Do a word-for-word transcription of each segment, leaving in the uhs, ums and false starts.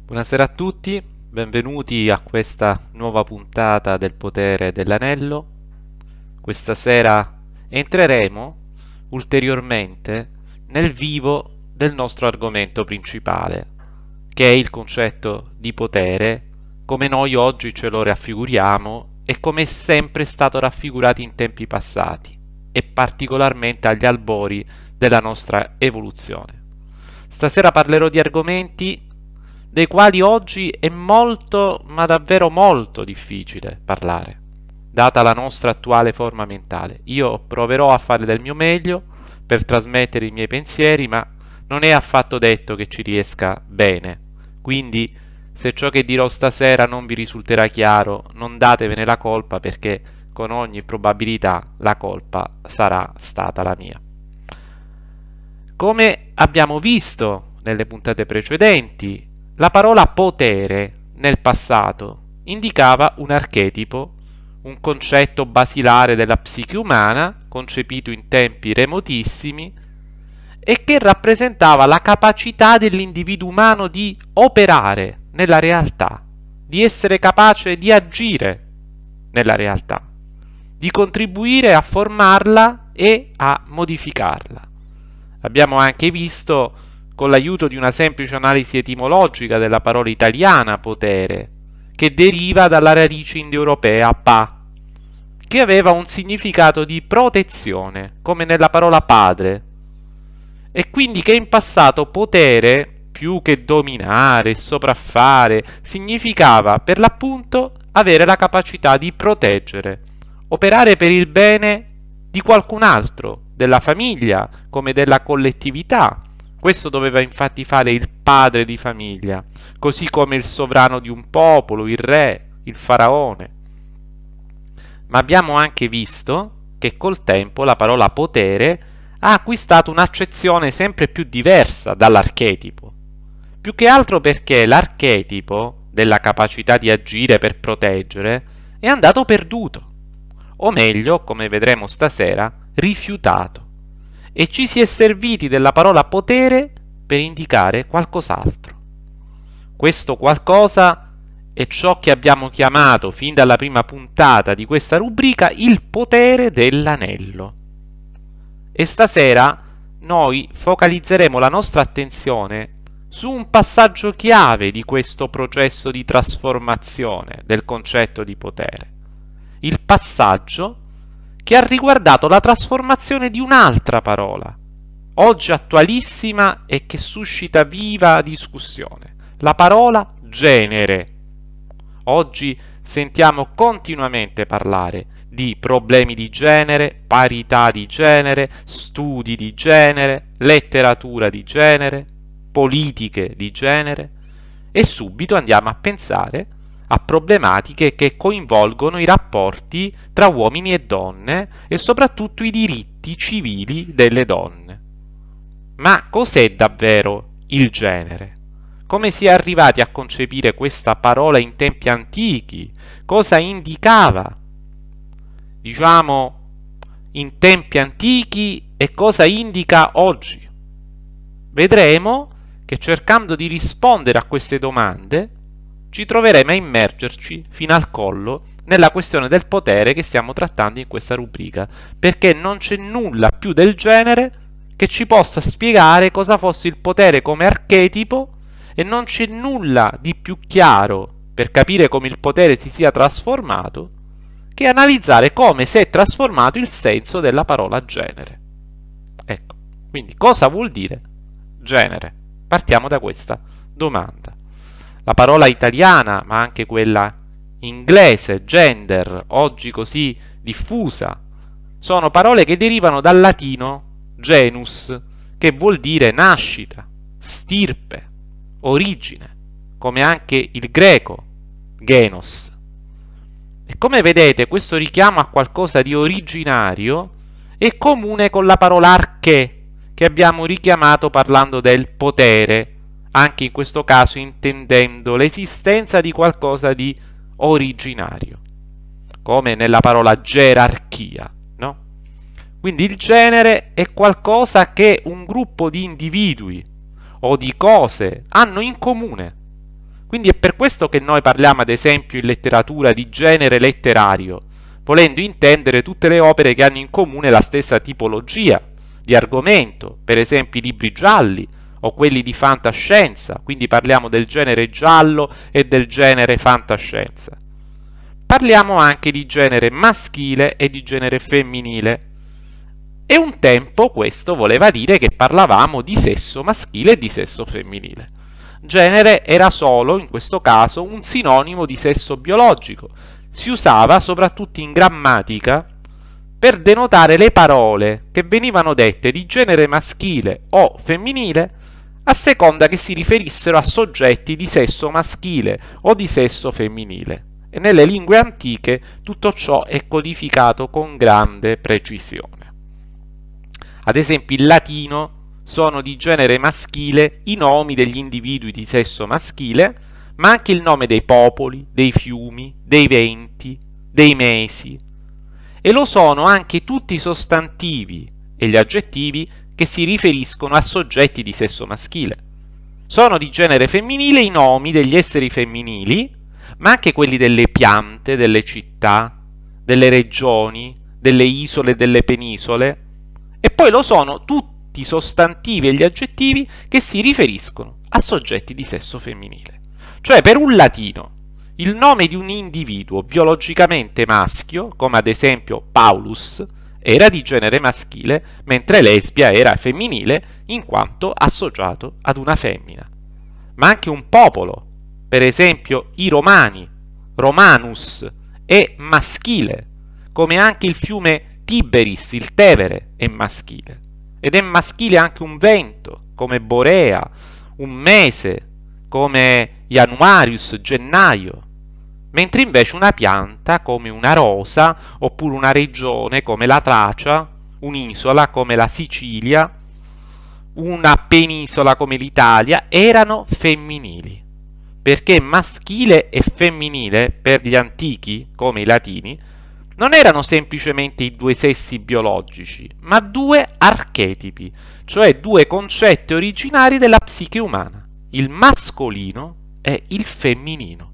Buonasera a tutti, benvenuti a questa nuova puntata del Potere dell'Anello. Questa sera entreremo ulteriormente nel vivo del nostro argomento principale, che è il concetto di potere, come noi oggi ce lo raffiguriamo e come è sempre stato raffigurato in tempi passati, e particolarmente agli albori della nostra evoluzione. Stasera parlerò di argomenti dei quali oggi è molto, ma davvero molto difficile parlare, data la nostra attuale forma mentale. Io proverò a fare del mio meglio per trasmettere i miei pensieri, ma non è affatto detto che ci riesca bene. Quindi, se ciò che dirò stasera non vi risulterà chiaro, non datevene la colpa, perché con ogni probabilità la colpa sarà stata la mia. Come abbiamo visto nelle puntate precedenti, la parola potere nel passato indicava un archetipo, un concetto basilare della psiche umana, concepito in tempi remotissimi, e che rappresentava la capacità dell'individuo umano di operare nella realtà, di essere capace di agire nella realtà, di contribuire a formarla e a modificarla. Abbiamo anche visto, con l'aiuto di una semplice analisi etimologica della parola italiana potere, che deriva dalla radice indoeuropea pa, che aveva un significato di protezione, come nella parola padre, e quindi che in passato potere, più che dominare, sopraffare, significava per l'appunto avere la capacità di proteggere, operare per il bene di qualcun altro, della famiglia come della collettività. Questo doveva infatti fare il padre di famiglia, così come il sovrano di un popolo, il re, il faraone. Ma abbiamo anche visto che col tempo la parola potere ha acquistato un'accezione sempre più diversa dall'archetipo, più che altro perché l'archetipo della capacità di agire per proteggere è andato perduto, o meglio, come vedremo stasera, rifiutato. E ci si è serviti della parola potere per indicare qualcos'altro. Questo qualcosa è ciò che abbiamo chiamato fin dalla prima puntata di questa rubrica il potere dell'anello. E stasera noi focalizzeremo la nostra attenzione su un passaggio chiave di questo processo di trasformazione del concetto di potere. Il passaggio che ha riguardato la trasformazione di un'altra parola, oggi attualissima e che suscita viva discussione, la parola genere. Oggi sentiamo continuamente parlare di problemi di genere, parità di genere, studi di genere, letteratura di genere, politiche di genere, e subito andiamo a pensare a problematiche che coinvolgono i rapporti tra uomini e donne e soprattutto i diritti civili delle donne. Ma cos'è davvero il genere? Come si è arrivati a concepire questa parola in tempi antichi? Cosa indicava, diciamo, in tempi antichi e cosa indica oggi? Vedremo che cercando di rispondere a queste domande ci troveremo a immergerci fino al collo nella questione del potere che stiamo trattando in questa rubrica, perché non c'è nulla più del genere che ci possa spiegare cosa fosse il potere come archetipo, e non c'è nulla di più chiaro per capire come il potere si sia trasformato che analizzare come si è trasformato il senso della parola genere. Ecco, quindi cosa vuol dire genere? Partiamo da questa domanda. La parola italiana, ma anche quella inglese, gender, oggi così diffusa, sono parole che derivano dal latino genus, che vuol dire nascita, stirpe, origine, come anche il greco genos. E come vedete, questo richiamo a qualcosa di originario è comune con la parola arché, che abbiamo richiamato parlando del potere, anche in questo caso intendendo l'esistenza di qualcosa di originario, come nella parola gerarchia, no? Quindi il genere è qualcosa che un gruppo di individui o di cose hanno in comune, Quindi è per questo che noi parliamo ad esempio in letteratura di genere letterario, volendo intendere tutte le opere che hanno in comune la stessa tipologia di argomento, per esempio i libri gialli o quelli di fantascienza, quindi parliamo del genere giallo e del genere fantascienza. Parliamo anche di genere maschile e di genere femminile. E un tempo questo voleva dire che parlavamo di sesso maschile e di sesso femminile. Genere era solo, in questo caso, un sinonimo di sesso biologico. Si usava soprattutto in grammatica per denotare le parole che venivano dette di genere maschile o femminile a seconda che si riferissero a soggetti di sesso maschile o di sesso femminile. E nelle lingue antiche tutto ciò è codificato con grande precisione. Ad esempio in latino sono di genere maschile i nomi degli individui di sesso maschile, ma anche il nome dei popoli, dei fiumi, dei venti, dei mesi. E lo sono anche tutti i sostantivi e gli aggettivi che si riferiscono a soggetti di sesso maschile. Sono di genere femminile i nomi degli esseri femminili, ma anche quelli delle piante, delle città, delle regioni, delle isole e delle penisole. E poi lo sono tutti i sostantivi e gli aggettivi che si riferiscono a soggetti di sesso femminile. Cioè, per un latino, il nome di un individuo biologicamente maschio, come ad esempio Paulus, era di genere maschile, mentre Lesbia era femminile in quanto associato ad una femmina. Ma anche un popolo, per esempio i Romani, Romanus, è maschile, come anche il fiume Tiberis, il Tevere, è maschile. Ed è maschile anche un vento, come Borea, un mese, come Januarius, gennaio, mentre invece una pianta, come una rosa, oppure una regione, come la Tracia, un'isola, come la Sicilia, una penisola, come l'Italia, erano femminili, perché maschile e femminile, per gli antichi, come i latini, non erano semplicemente i due sessi biologici, ma due archetipi, cioè due concetti originari della psiche umana, il mascolino e il femminino.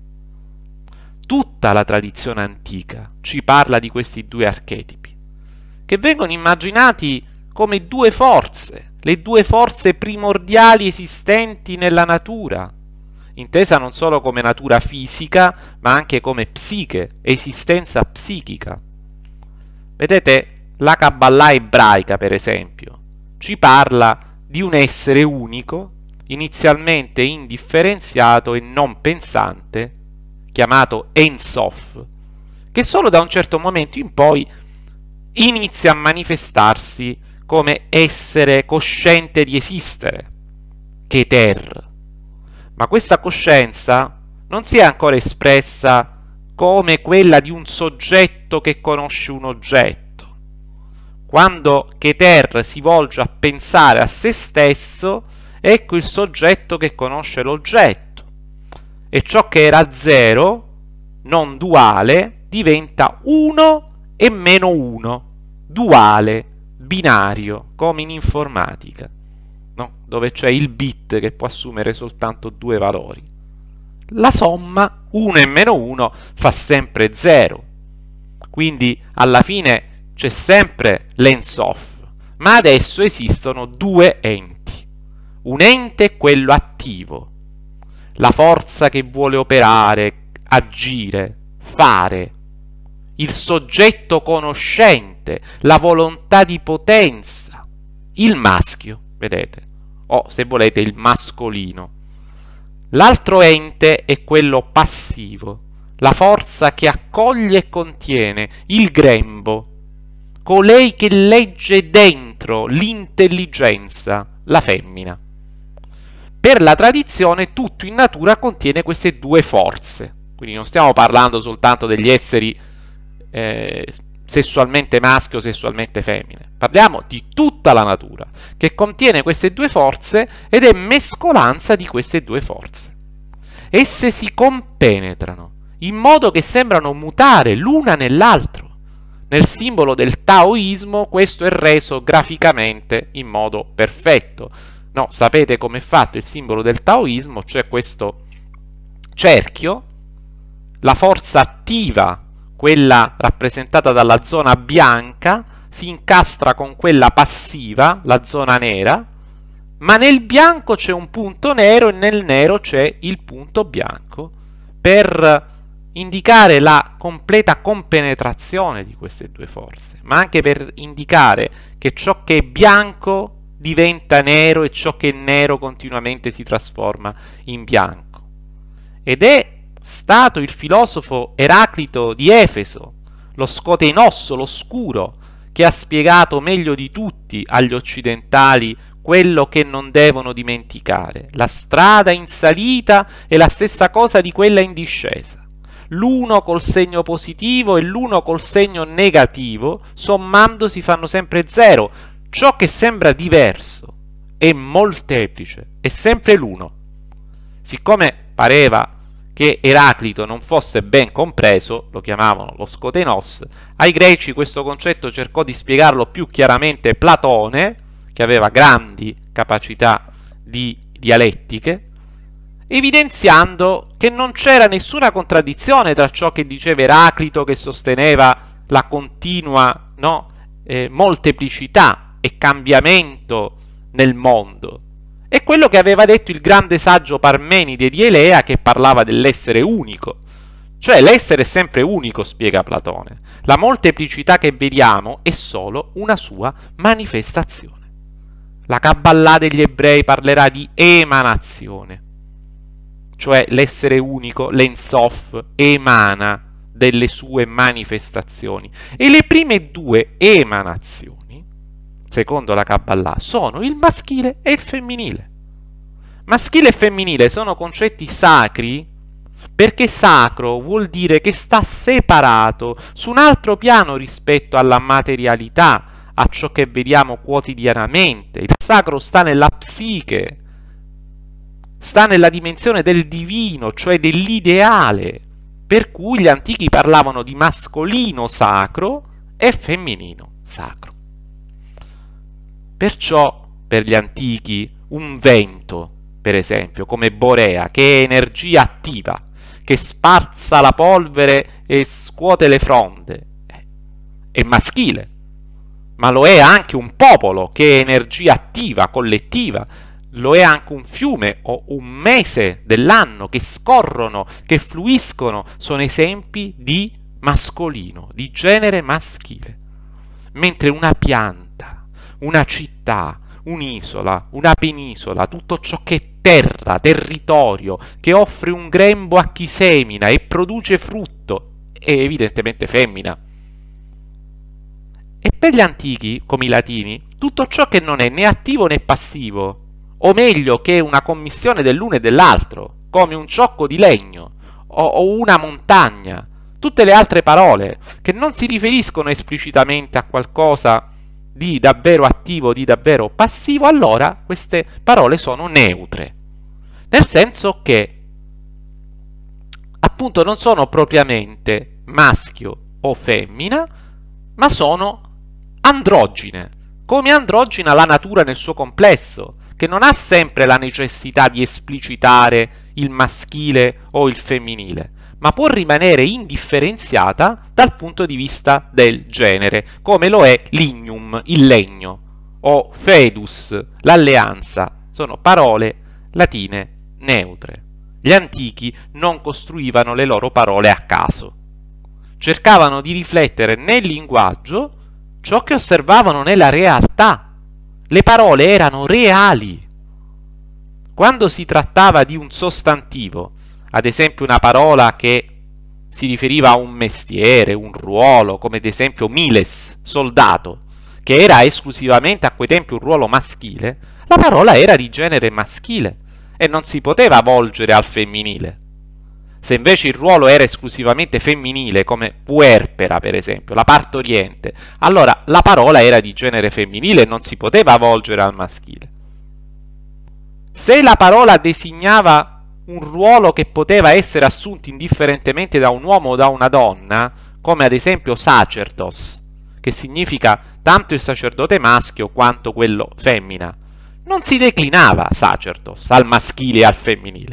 Tutta la tradizione antica ci parla di questi due archetipi, che vengono immaginati come due forze, le due forze primordiali esistenti nella natura, intesa non solo come natura fisica, ma anche come psiche, esistenza psichica. Vedete, la Kabbalah ebraica, per esempio, ci parla di un essere unico, inizialmente indifferenziato e non pensante, chiamato Ein Sof, che solo da un certo momento in poi inizia a manifestarsi come essere cosciente di esistere, Keter. Ma questa coscienza non si è ancora espressa come quella di un soggetto che conosce un oggetto. Quando Keter si volge a pensare a se stesso, ecco il soggetto che conosce l'oggetto. E ciò che era zero, non duale, diventa uno e meno uno, duale, binario, come in informatica, no? Dove c'è il bit che può assumere soltanto due valori. La somma uno e meno uno fa sempre zero, quindi alla fine c'è sempre l'En Sof, ma adesso esistono due enti. Un ente è quello attivo, la forza che vuole operare, agire, fare, il soggetto conoscente, la volontà di potenza, il maschio, vedete, o se volete il mascolino. L'altro ente è quello passivo, la forza che accoglie e contiene, il grembo, colei che legge dentro l'intelligenza, la femmina. Per la tradizione tutto in natura contiene queste due forze, quindi non stiamo parlando soltanto degli esseri eh, sessualmente maschio o sessualmente femmine, parliamo di tutta la natura che contiene queste due forze ed è mescolanza di queste due forze. Esse si compenetrano in modo che sembrano mutare l'una nell'altro. Nel simbolo del taoismo questo è reso graficamente in modo perfetto. No, sapete come è fatto il simbolo del taoismo? C'è questo cerchio, la forza attiva, quella rappresentata dalla zona bianca, si incastra con quella passiva, la zona nera, ma nel bianco c'è un punto nero e nel nero c'è il punto bianco per indicare la completa compenetrazione di queste due forze, ma anche per indicare che ciò che è bianco diventa nero e ciò che è nero continuamente si trasforma in bianco. Ed è stato il filosofo Eraclito di Efeso, lo scotenosso, l'oscuro, che ha spiegato meglio di tutti agli occidentali quello che non devono dimenticare. La strada in salita è la stessa cosa di quella in discesa. L'uno col segno positivo e l'uno col segno negativo, sommandosi fanno sempre zero. Ciò che sembra diverso e molteplice è sempre l'uno. Siccome pareva che Eraclito non fosse ben compreso, lo chiamavano lo scotenos, ai greci questo concetto cercò di spiegarlo più chiaramente Platone, che aveva grandi capacità di dialettiche, evidenziando che non c'era nessuna contraddizione tra ciò che diceva Eraclito, che sosteneva la continua no, eh, molteplicità e cambiamento nel mondo, e quello che aveva detto il grande saggio Parmenide di Elea, che parlava dell'essere unico. Cioè l'essere è sempre unico, spiega Platone. La molteplicità che vediamo è solo una sua manifestazione. La Kabbalah degli ebrei parlerà di emanazione, cioè l'essere unico, l'En Sof, emana delle sue manifestazioni. E le prime due emanazioni, secondo la Kabbalah, sono il maschile e il femminile. Maschile e femminile sono concetti sacri perché sacro vuol dire che sta separato su un altro piano rispetto alla materialità, a ciò che vediamo quotidianamente. Il sacro sta nella psiche, sta nella dimensione del divino, cioè dell'ideale, per cui gli antichi parlavano di mascolino sacro e femminino sacro. Perciò per gli antichi un vento, per esempio, come Borea, che è energia attiva, che spazza la polvere e scuote le fronde, è maschile, ma lo è anche un popolo che è energia attiva, collettiva, lo è anche un fiume o un mese dell'anno che scorrono, che fluiscono, sono esempi di mascolino, di genere maschile. Mentre una pianta, una città, un'isola, una penisola, tutto ciò che è terra, territorio, che offre un grembo a chi semina e produce frutto, è evidentemente femmina. E per gli antichi, come i latini, tutto ciò che non è né attivo né passivo, o meglio che è una commistione dell'uno e dell'altro, come un ciocco di legno o, o una montagna, tutte le altre parole che non si riferiscono esplicitamente a qualcosa di davvero attivo, di davvero passivo, allora queste parole sono neutre, nel senso che appunto non sono propriamente maschio o femmina, ma sono androgine, come androgina la natura nel suo complesso, che non ha sempre la necessità di esplicitare il maschile o il femminile, ma può rimanere indifferenziata dal punto di vista del genere, come lo è lignum, il legno, o fedus, l'alleanza. Sono parole latine neutre. Gli antichi non costruivano le loro parole a caso. Cercavano di riflettere nel linguaggio ciò che osservavano nella realtà. Le parole erano reali. Quando si trattava di un sostantivo, ad esempio una parola che si riferiva a un mestiere, un ruolo, come ad esempio miles, soldato, che era esclusivamente a quei tempi un ruolo maschile, la parola era di genere maschile e non si poteva volgere al femminile. Se invece il ruolo era esclusivamente femminile, come puerpera per esempio, la partoriente, allora la parola era di genere femminile e non si poteva volgere al maschile. Se la parola designava un ruolo che poteva essere assunto indifferentemente da un uomo o da una donna, come ad esempio sacerdos, che significa tanto il sacerdote maschio quanto quello femmina, non si declinava sacerdos al maschile e al femminile.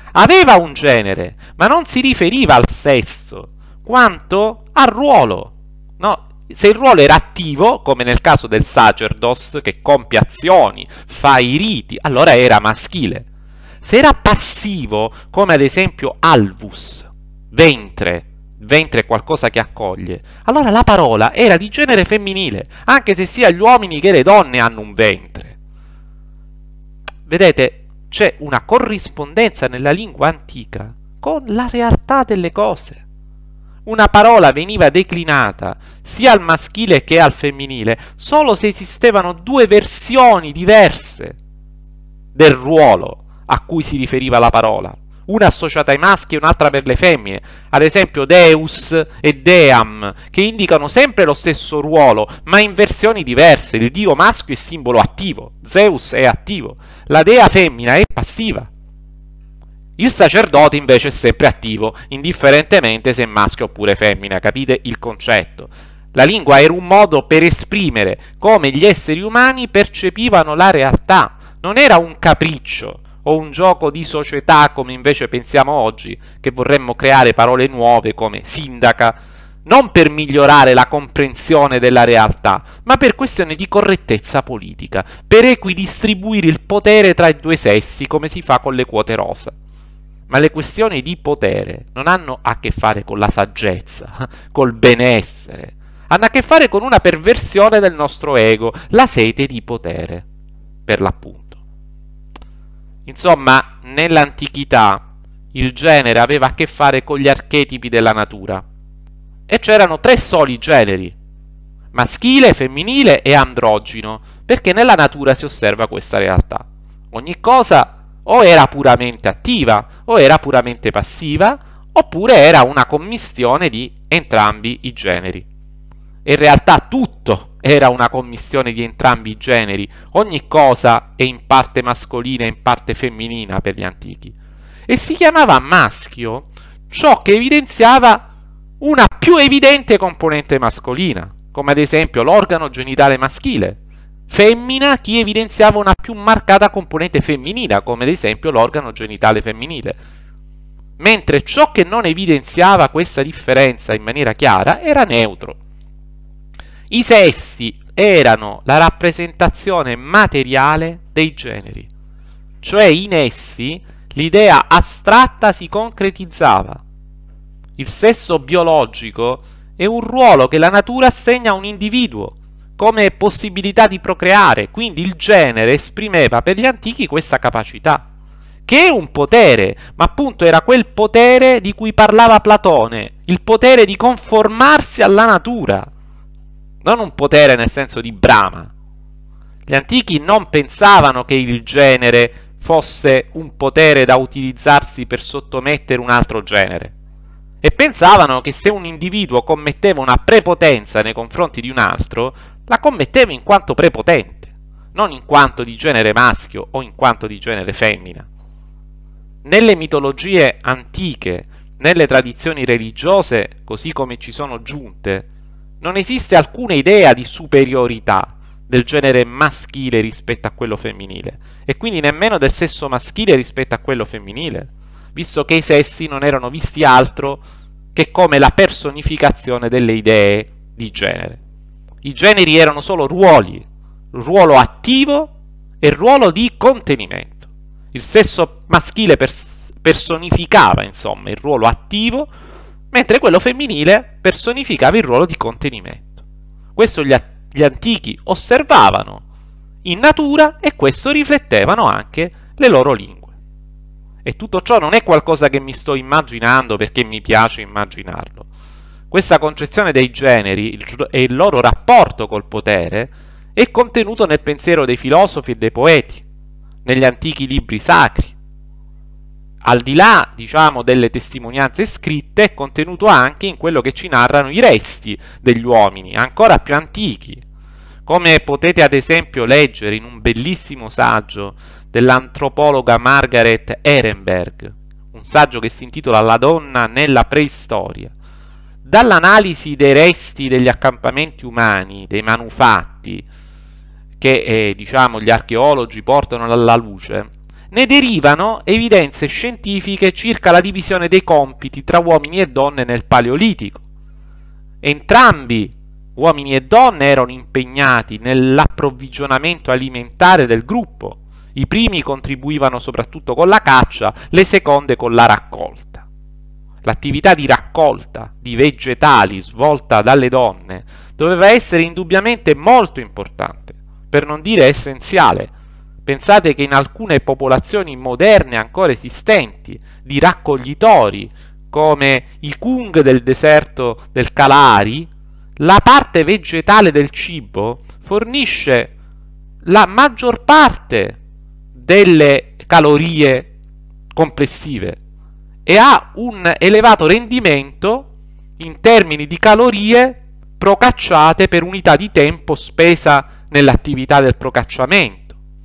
aveva un genere, ma non si riferiva al sesso, quanto al ruolo. No? Se il ruolo era attivo, come nel caso del sacerdos, che compie azioni, fa i riti, allora era maschile. Se era passivo, come ad esempio alvus, ventre, ventre è qualcosa che accoglie, allora la parola era di genere femminile, anche se sia gli uomini che le donne hanno un ventre. Vedete, c'è una corrispondenza nella lingua antica con la realtà delle cose. Una parola veniva declinata sia al maschile che al femminile solo se esistevano due versioni diverse del ruolo a cui si riferiva la parola, una associata ai maschi e un'altra per le femmine, ad esempio Deus e Deam, che indicano sempre lo stesso ruolo, ma in versioni diverse. Il dio maschio è simbolo attivo, Zeus è attivo, la dea femmina è passiva. Il sacerdote invece è sempre attivo, indifferentemente se è maschio oppure femmina, capite il concetto? La lingua era un modo per esprimere come gli esseri umani percepivano la realtà, non era un capriccio o un gioco di società come invece pensiamo oggi, che vorremmo creare parole nuove come sindaca, non per migliorare la comprensione della realtà, ma per questione di correttezza politica, per equidistribuire il potere tra i due sessi come si fa con le quote rosa. Ma le questioni di potere non hanno a che fare con la saggezza, col benessere, hanno a che fare con una perversione del nostro ego, la sete di potere, per l'appunto. Insomma, nell'antichità il genere aveva a che fare con gli archetipi della natura e c'erano tre soli generi, maschile, femminile e androgino, perché nella natura si osserva questa realtà. Ogni cosa o era puramente attiva o era puramente passiva, oppure era una commistione di entrambi i generi. In realtà tutto era una commistione di entrambi i generi, ogni cosa è in parte mascolina e in parte femminina per gli antichi. E si chiamava maschio ciò che evidenziava una più evidente componente mascolina, come ad esempio l'organo genitale maschile, femmina chi evidenziava una più marcata componente femminile, come ad esempio l'organo genitale femminile. Mentre ciò che non evidenziava questa differenza in maniera chiara era neutro. I sessi erano la rappresentazione materiale dei generi, cioè in essi l'idea astratta si concretizzava. Il sesso biologico è un ruolo che la natura assegna a un individuo come possibilità di procreare, quindi il genere esprimeva per gli antichi questa capacità, che è un potere, ma appunto era quel potere di cui parlava Platone, il potere di conformarsi alla natura, non un potere nel senso di Brahma. Gli antichi non pensavano che il genere fosse un potere da utilizzarsi per sottomettere un altro genere, e pensavano che se un individuo commetteva una prepotenza nei confronti di un altro, la commetteva in quanto prepotente, non in quanto di genere maschio o in quanto di genere femmina. Nelle mitologie antiche, nelle tradizioni religiose, così come ci sono giunte, non esiste alcuna idea di superiorità del genere maschile rispetto a quello femminile, e quindi nemmeno del sesso maschile rispetto a quello femminile, visto che i sessi non erano visti altro che come la personificazione delle idee di genere. I generi erano solo ruoli, ruolo attivo e ruolo di contenimento. Il sesso maschile pers- personificava, insomma, il ruolo attivo, mentre quello femminile personificava il ruolo di contenimento. Questo gli, a- gli antichi osservavano in natura e questo riflettevano anche le loro lingue. E tutto ciò non è qualcosa che mi sto immaginando perché mi piace immaginarlo. Questa concezione dei generi e il loro rapporto col potere è contenuto nel pensiero dei filosofi e dei poeti, negli antichi libri sacri. Al di là, diciamo, delle testimonianze scritte, è contenuto anche in quello che ci narrano i resti degli uomini, ancora più antichi, come potete ad esempio leggere in un bellissimo saggio dell'antropologa Margaret Ehrenberg, un saggio che si intitola La donna nella preistoria. Dall'analisi dei resti degli accampamenti umani, dei manufatti che eh, diciamo gli archeologi portano alla luce, ne derivano evidenze scientifiche circa la divisione dei compiti tra uomini e donne nel Paleolitico. Entrambi, uomini e donne, erano impegnati nell'approvvigionamento alimentare del gruppo. I primi contribuivano soprattutto con la caccia, le seconde con la raccolta. L'attività di raccolta di vegetali svolta dalle donne doveva essere indubbiamente molto importante, per non dire essenziale. Pensate che in alcune popolazioni moderne ancora esistenti, di raccoglitori, come i Kung del deserto del Kalahari, la parte vegetale del cibo fornisce la maggior parte delle calorie complessive e ha un elevato rendimento in termini di calorie procacciate per unità di tempo spesa nell'attività del procacciamento.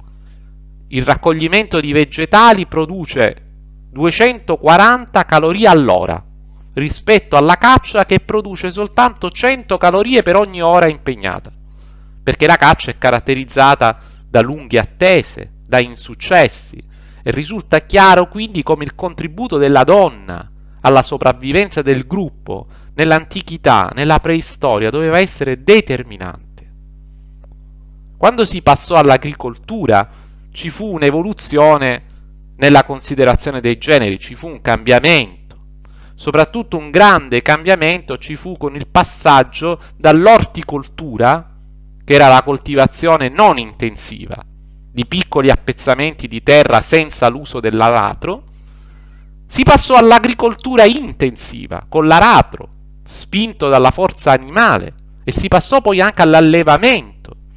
Il raccoglimento di vegetali produce duecentoquaranta calorie all'ora rispetto alla caccia che produce soltanto cento calorie per ogni ora impegnata, perché la caccia è caratterizzata da lunghe attese, da insuccessi, e risulta chiaro quindi come il contributo della donna alla sopravvivenza del gruppo nell'antichità, nella preistoria, doveva essere determinante. Quando si passò all'agricoltura ci fu un'evoluzione nella considerazione dei generi, ci fu un cambiamento. Soprattutto un grande cambiamento ci fu con il passaggio dall'orticoltura, che era la coltivazione non intensiva, di piccoli appezzamenti di terra senza l'uso dell'aratro, si passò all'agricoltura intensiva, con l'aratro, spinto dalla forza animale, e si passò poi anche all'allevamento.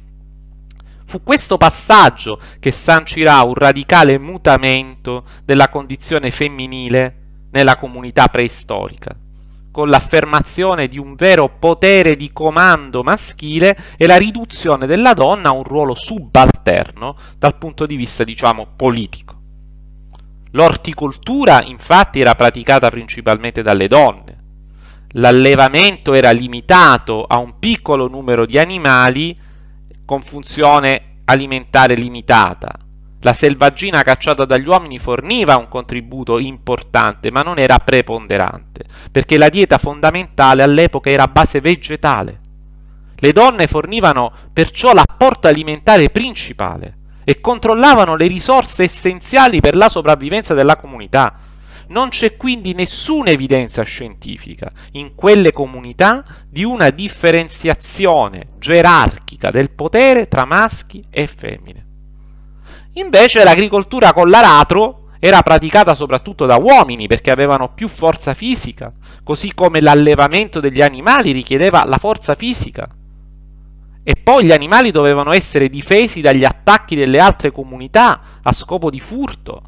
Fu questo passaggio che sancirà un radicale mutamento della condizione femminile nella comunità preistorica, con l'affermazione di un vero potere di comando maschile e la riduzione della donna a un ruolo subalterno dal punto di vista, diciamo, politico. L'orticoltura, infatti, era praticata principalmente dalle donne. L'allevamento era limitato a un piccolo numero di animali con funzione alimentare limitata. La selvaggina cacciata dagli uomini forniva un contributo importante, ma non era preponderante, perché la dieta fondamentale all'epoca era a base vegetale. Le donne fornivano perciò l'apporto alimentare principale e controllavano le risorse essenziali per la sopravvivenza della comunità. Non c'è quindi nessuna evidenza scientifica in quelle comunità di una differenziazione gerarchica del potere tra maschi e femmine. Invece l'agricoltura con l'aratro era praticata soprattutto da uomini perché avevano più forza fisica, così come l'allevamento degli animali richiedeva la forza fisica. E poi gli animali dovevano essere difesi dagli attacchi delle altre comunità a scopo di furto.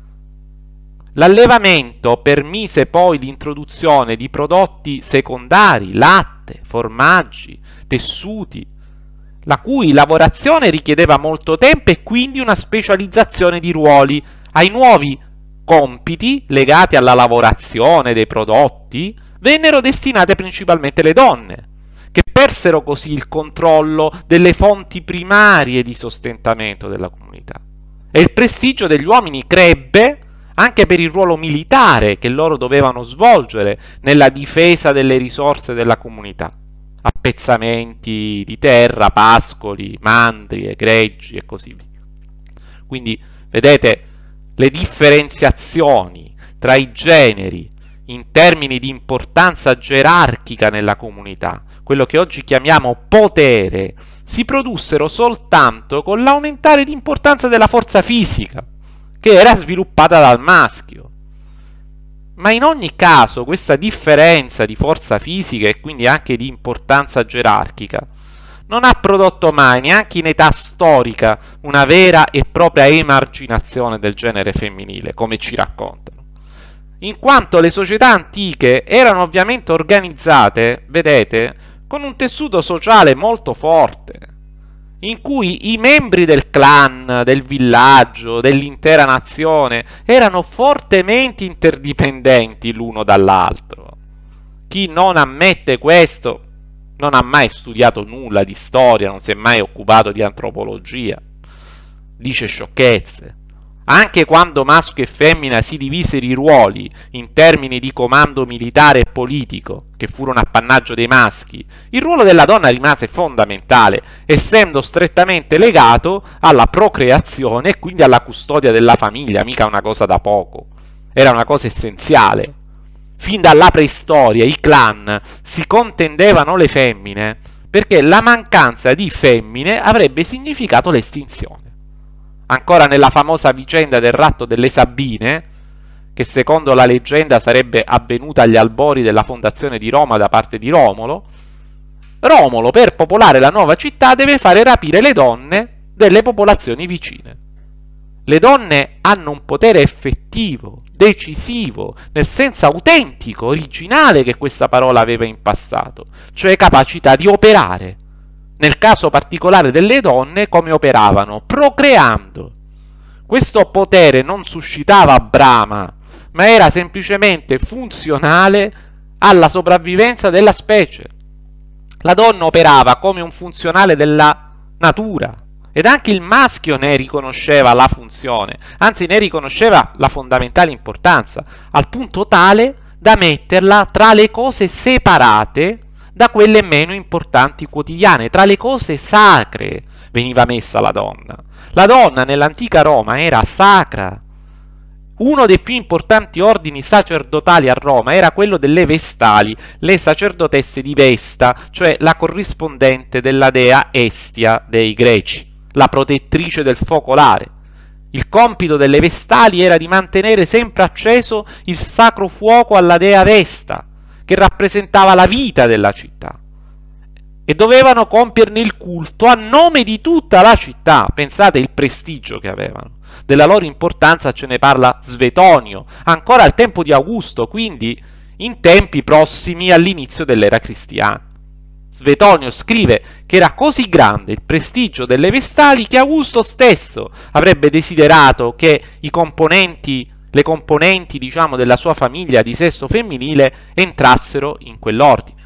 L'allevamento permise poi l'introduzione di prodotti secondari, latte, formaggi, tessuti, la cui lavorazione richiedeva molto tempo e quindi una specializzazione di ruoli. Ai nuovi compiti legati alla lavorazione dei prodotti vennero destinate principalmente le donne, che persero così il controllo delle fonti primarie di sostentamento della comunità. E il prestigio degli uomini crebbe anche per il ruolo militare che loro dovevano svolgere nella difesa delle risorse della comunità. Appezzamenti di terra, pascoli, mandrie, greggi e così via. Quindi, vedete, le differenziazioni tra i generi in termini di importanza gerarchica nella comunità, quello che oggi chiamiamo potere, si produssero soltanto con l'aumentare di importanza della forza fisica, che era sviluppata dal maschio. Ma in ogni caso questa differenza di forza fisica e quindi anche di importanza gerarchica non ha prodotto mai, neanche in età storica, una vera e propria emarginazione del genere femminile, come ci raccontano. In quanto le società antiche erano ovviamente organizzate, vedete, con un tessuto sociale molto forte, in cui i membri del clan, del villaggio, dell'intera nazione erano fortemente interdipendenti l'uno dall'altro. Chi non ammette questo non ha mai studiato nulla di storia, non si è mai occupato di antropologia, dice sciocchezze. Anche quando maschio e femmina si divisero i ruoli in termini di comando militare e politico, che furono appannaggio dei maschi, il ruolo della donna rimase fondamentale, essendo strettamente legato alla procreazione e quindi alla custodia della famiglia, mica una cosa da poco, era una cosa essenziale. Fin dalla preistoria i clan si contendevano le femmine perché la mancanza di femmine avrebbe significato l'estinzione. Ancora nella famosa vicenda del ratto delle Sabine, che secondo la leggenda sarebbe avvenuta agli albori della fondazione di Roma da parte di Romolo, Romolo per popolare la nuova città deve fare rapire le donne delle popolazioni vicine. Le donne hanno un potere effettivo, decisivo, nel senso autentico, originale che questa parola aveva in passato, cioè capacità di operare. Nel caso particolare delle donne, come operavano? Procreando. Questo potere non suscitava brama, ma era semplicemente funzionale alla sopravvivenza della specie. La donna operava come un funzionale della natura ed anche il maschio ne riconosceva la funzione, anzi ne riconosceva la fondamentale importanza, al punto tale da metterla tra le cose separate da quelle meno importanti quotidiane, tra le cose sacre veniva messa la donna. La donna nell'antica Roma era sacra. Uno dei più importanti ordini sacerdotali a Roma era quello delle Vestali, le sacerdotesse di Vesta, cioè la corrispondente della dea Estia dei Greci, la protettrice del focolare. Il compito delle Vestali era di mantenere sempre acceso il sacro fuoco alla dea Vesta, che rappresentava la vita della città, e dovevano compierne il culto a nome di tutta la città. Pensate il prestigio che avevano. Della loro importanza ce ne parla Svetonio, ancora al tempo di Augusto, quindi in tempi prossimi all'inizio dell'era cristiana. Svetonio scrive che era così grande il prestigio delle Vestali che Augusto stesso avrebbe desiderato che i componenti le componenti, diciamo, della sua famiglia di sesso femminile entrassero in quell'ordine.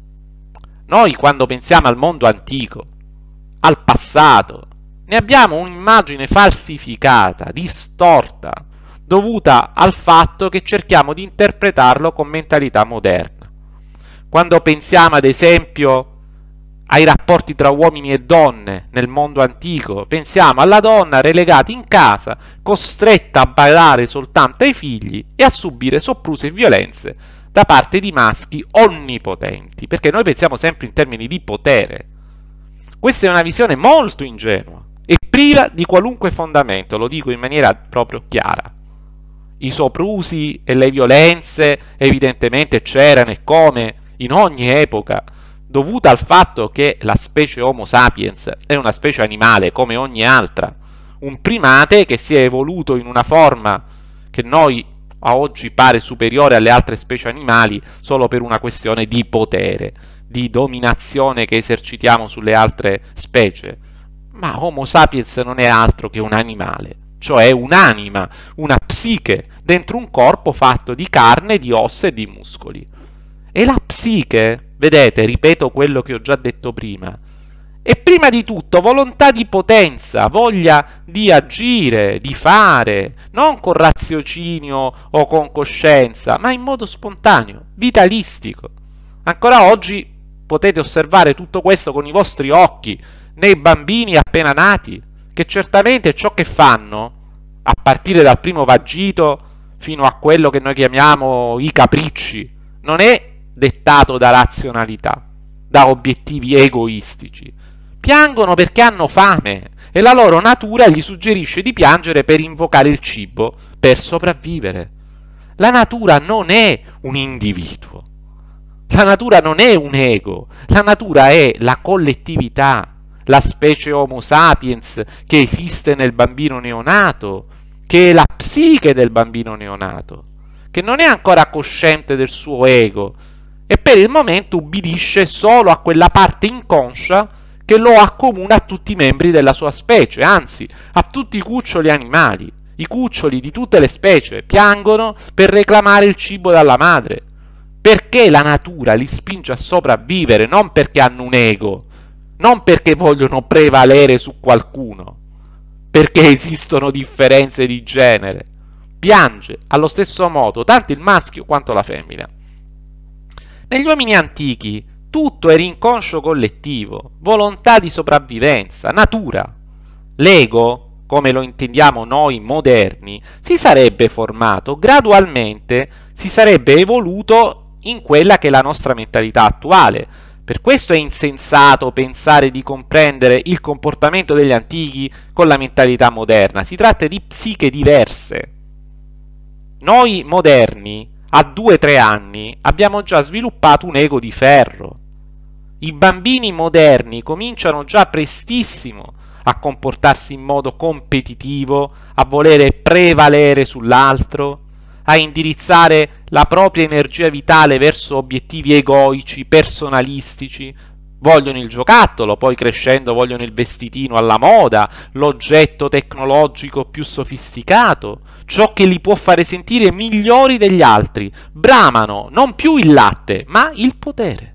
Noi, quando pensiamo al mondo antico, al passato, ne abbiamo un'immagine falsificata, distorta, dovuta al fatto che cerchiamo di interpretarlo con mentalità moderna. Quando pensiamo, ad esempio, ai rapporti tra uomini e donne nel mondo antico, pensiamo alla donna relegata in casa, costretta a badare soltanto ai figli e a subire soprusi e violenze da parte di maschi onnipotenti, perché noi pensiamo sempre in termini di potere. Questa è una visione molto ingenua e priva di qualunque fondamento, lo dico in maniera proprio chiara. I soprusi e le violenze evidentemente c'erano e come in ogni epoca, dovuta al fatto che la specie Homo sapiens è una specie animale come ogni altra, un primate che si è evoluto in una forma che noi a oggi pare superiore alle altre specie animali solo per una questione di potere, di dominazione che esercitiamo sulle altre specie. Ma Homo sapiens non è altro che un animale, cioè un'anima, una psiche dentro un corpo fatto di carne, di ossa e di muscoli. E la psiche, vedete, ripeto quello che ho già detto prima, è prima di tutto volontà di potenza, voglia di agire, di fare, non con raziocinio o con coscienza, ma in modo spontaneo, vitalistico. Ancora oggi potete osservare tutto questo con i vostri occhi, nei bambini appena nati, che certamente ciò che fanno, a partire dal primo vagito fino a quello che noi chiamiamo i capricci, non è dettato da razionalità, da obiettivi egoistici. Piangono perché hanno fame e la loro natura gli suggerisce di piangere per invocare il cibo, per sopravvivere. La natura non è un individuo, la natura non è un ego, la natura è la collettività, la specie Homo sapiens che esiste nel bambino neonato, che è la psiche del bambino neonato, che non è ancora cosciente del suo ego e per il momento ubbidisce solo a quella parte inconscia che lo accomuna a tutti i membri della sua specie, anzi a tutti i cuccioli animali. I cuccioli di tutte le specie piangono per reclamare il cibo dalla madre, perché la natura li spinge a sopravvivere, non perché hanno un ego, non perché vogliono prevalere su qualcuno, perché esistono differenze di genere. Piange allo stesso modo tanto il maschio quanto la femmina. Negli uomini antichi tutto era inconscio collettivo, volontà di sopravvivenza, natura. L'ego, come lo intendiamo noi moderni, si sarebbe formato gradualmente, si sarebbe evoluto in quella che è la nostra mentalità attuale. Per questo è insensato pensare di comprendere il comportamento degli antichi con la mentalità moderna. Si tratta di psiche diverse. Noi moderni, a due tre anni, abbiamo già sviluppato un ego di ferro. I bambini moderni cominciano già prestissimo a comportarsi in modo competitivo, a volere prevalere sull'altro, a indirizzare la propria energia vitale verso obiettivi egoici, personalistici. Vogliono il giocattolo, poi crescendo vogliono il vestitino alla moda, l'oggetto tecnologico più sofisticato, ciò che li può fare sentire migliori degli altri. Bramano non più il latte, ma il potere.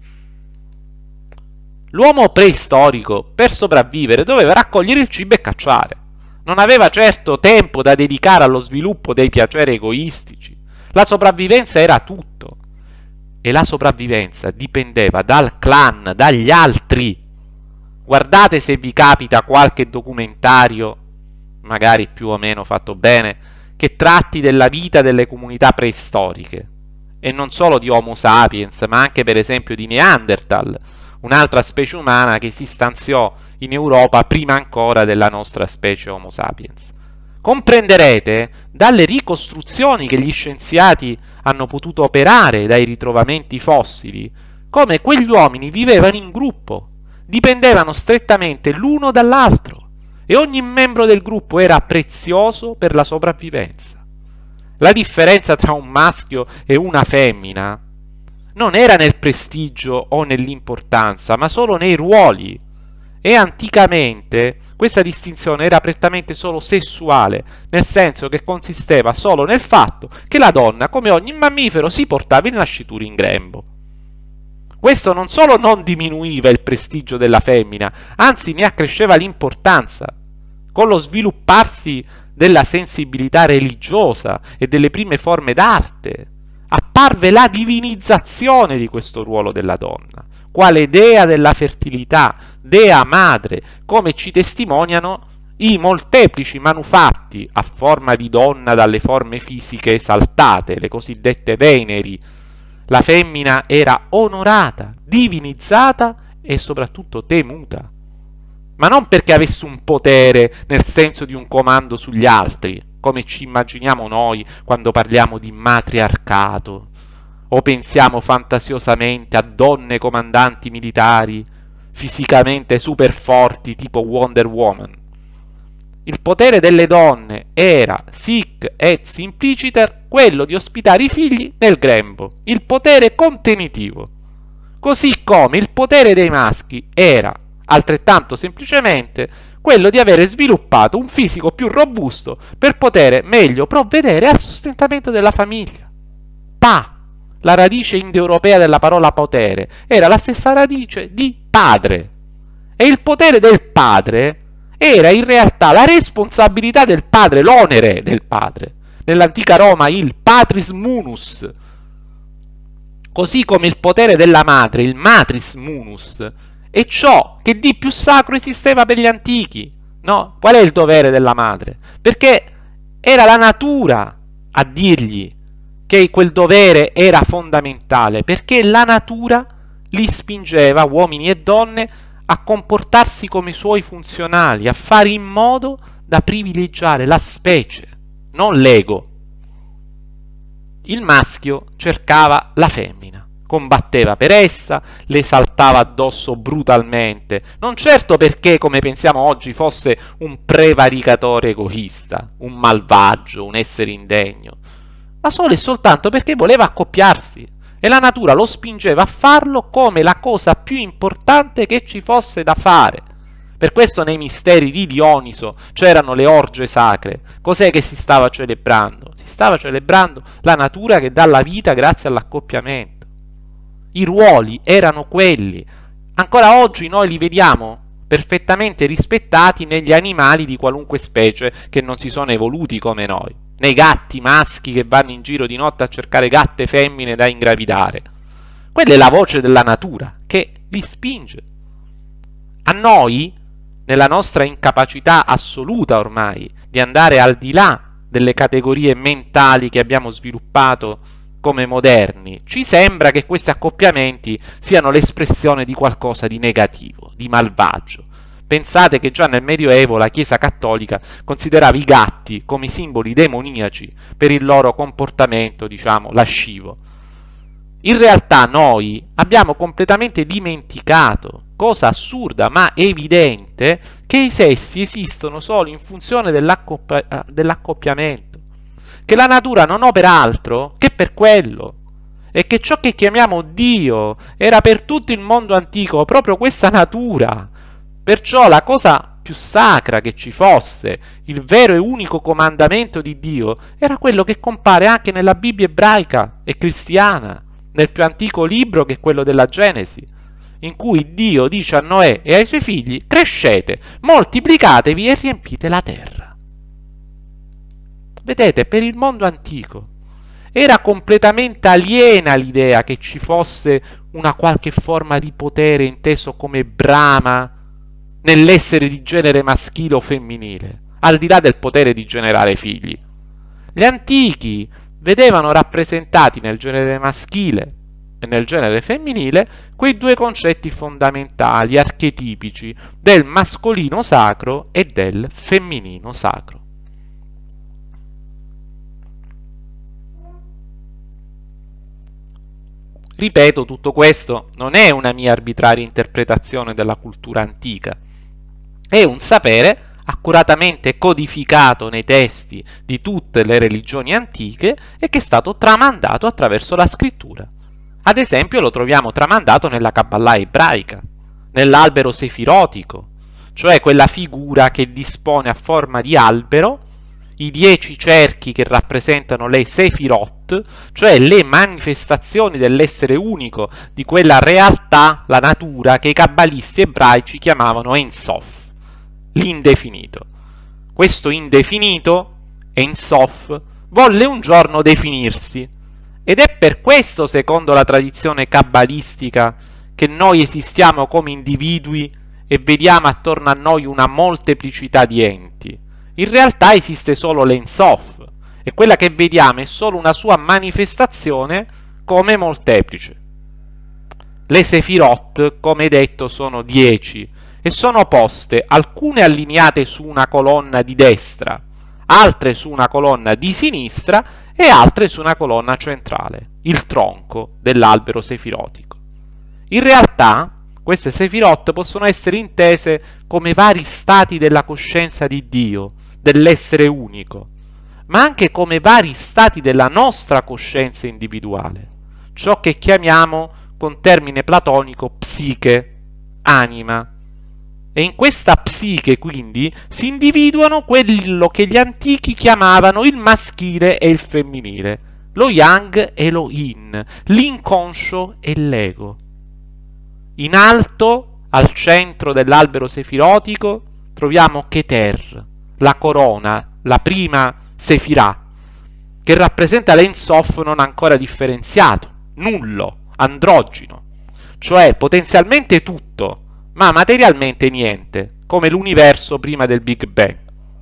L'uomo preistorico, per sopravvivere, doveva raccogliere il cibo e cacciare. Non aveva certo tempo da dedicare allo sviluppo dei piaceri egoistici. La sopravvivenza era tutto. E la sopravvivenza dipendeva dal clan, dagli altri. Guardate se vi capita qualche documentario, magari più o meno fatto bene, che tratti della vita delle comunità preistoriche. E non solo di Homo sapiens, ma anche per esempio di Neanderthal, un'altra specie umana che si stanziò in Europa prima ancora della nostra specie Homo sapiens. Comprenderete dalle ricostruzioni che gli scienziati hanno potuto operare dai ritrovamenti fossili come quegli uomini vivevano in gruppo, dipendevano strettamente l'uno dall'altro e ogni membro del gruppo era prezioso per la sopravvivenza. La differenza tra un maschio e una femmina non era nel prestigio o nell'importanza, ma solo nei ruoli. E anticamente questa distinzione era prettamente solo sessuale, nel senso che consisteva solo nel fatto che la donna, come ogni mammifero, si portava il nascituro in grembo. Questo non solo non diminuiva il prestigio della femmina, anzi ne accresceva l'importanza. Con lo svilupparsi della sensibilità religiosa e delle prime forme d'arte, apparve la divinizzazione di questo ruolo della donna, quale dea della fertilità, dea madre, come ci testimoniano i molteplici manufatti a forma di donna dalle forme fisiche esaltate, le cosiddette Veneri. La femmina era onorata, divinizzata e soprattutto temuta, ma non perché avesse un potere nel senso di un comando sugli altri, come ci immaginiamo noi quando parliamo di matriarcato, o pensiamo fantasiosamente a donne comandanti militari fisicamente super forti tipo Wonder Woman. Il potere delle donne era, sic et simpliciter, quello di ospitare i figli nel grembo, il potere contenitivo, così come il potere dei maschi era, altrettanto semplicemente, quello di avere sviluppato un fisico più robusto per poter meglio provvedere al sostentamento della famiglia. Pa, la radice indoeuropea della parola potere, era la stessa radice di padre. E il potere del padre era in realtà la responsabilità del padre, l'onere del padre. Nell'antica Roma il patris munus, così come il potere della madre, il matris munus, è ciò che di più sacro esisteva per gli antichi. No? Qual è il dovere della madre? Perché era la natura a dirgli che quel dovere era fondamentale, perché la natura li spingeva, uomini e donne, a comportarsi come suoi funzionali, a fare in modo da privilegiare la specie, non l'ego. Il maschio cercava la femmina, combatteva per essa, le saltava addosso brutalmente, non certo perché, come pensiamo oggi, fosse un prevaricatore egoista, un malvagio, un essere indegno, ma solo e soltanto perché voleva accoppiarsi. E la natura lo spingeva a farlo come la cosa più importante che ci fosse da fare. Per questo nei misteri di Dioniso c'erano le orge sacre. Cos'è che si stava celebrando? Si stava celebrando la natura che dà la vita grazie all'accoppiamento. I ruoli erano quelli. Ancora oggi noi li vediamo perfettamente rispettati negli animali di qualunque specie che non si sono evoluti come noi, nei gatti maschi che vanno in giro di notte a cercare gatte femmine da ingravidare. Quella è la voce della natura che li spinge. A noi, nella nostra incapacità assoluta ormai di andare al di là delle categorie mentali che abbiamo sviluppato come moderni, ci sembra che questi accoppiamenti siano l'espressione di qualcosa di negativo, di malvagio. Pensate che già nel Medioevo la Chiesa Cattolica considerava i gatti come simboli demoniaci per il loro comportamento, diciamo, lascivo. In realtà noi abbiamo completamente dimenticato, cosa assurda ma evidente, che i sessi esistono solo in funzione dell'accoppi- dell'accoppiamento, che la natura non opera altro che per quello, e che ciò che chiamiamo Dio era per tutto il mondo antico proprio questa natura. Perciò la cosa più sacra che ci fosse, il vero e unico comandamento di Dio, era quello che compare anche nella Bibbia ebraica e cristiana, nel più antico libro che è quello della Genesi, in cui Dio dice a Noè e ai suoi figli: crescete, moltiplicatevi e riempite la terra. Vedete, per il mondo antico era completamente aliena l'idea che ci fosse una qualche forma di potere inteso come Brahma nell'essere di genere maschile o femminile, al di là del potere di generare figli. Gli antichi vedevano rappresentati nel genere maschile e nel genere femminile quei due concetti fondamentali, archetipici, del mascolino sacro e del femminino sacro. Ripeto, tutto questo non è una mia arbitraria interpretazione della cultura antica, è un sapere accuratamente codificato nei testi di tutte le religioni antiche e che è stato tramandato attraverso la scrittura. Ad esempio lo troviamo tramandato nella Kabbalah ebraica, nell'albero sefirotico, cioè quella figura che dispone a forma di albero i dieci cerchi che rappresentano le Sefirot, cioè le manifestazioni dell'essere unico di quella realtà, la natura, che i kabbalisti ebraici chiamavano Ein Sof, l'indefinito. Questo indefinito, Ein Sof, volle un giorno definirsi, ed è per questo, secondo la tradizione kabbalistica, che noi esistiamo come individui e vediamo attorno a noi una molteplicità di enti. In realtà esiste solo l'Ein Sof, e quella che vediamo è solo una sua manifestazione come molteplice. Le Sefirot, come detto, sono dieci e sono poste, alcune allineate su una colonna di destra, altre su una colonna di sinistra e altre su una colonna centrale, il tronco dell'albero sefirotico. In realtà queste Sefirot possono essere intese come vari stati della coscienza di Dio, dell'essere unico, ma anche come vari stati della nostra coscienza individuale, ciò che chiamiamo con termine platonico psiche, anima. E in questa psiche, quindi, si individuano quello che gli antichi chiamavano il maschile e il femminile, lo yang e lo yin, l'inconscio e l'ego. In alto, al centro dell'albero sefirotico, troviamo Keter, la corona, la prima Sefirah, che rappresenta l'Ein Sof non ancora differenziato, nullo, androgino, cioè potenzialmente tutto, ma materialmente niente, come l'universo prima del Big Bang.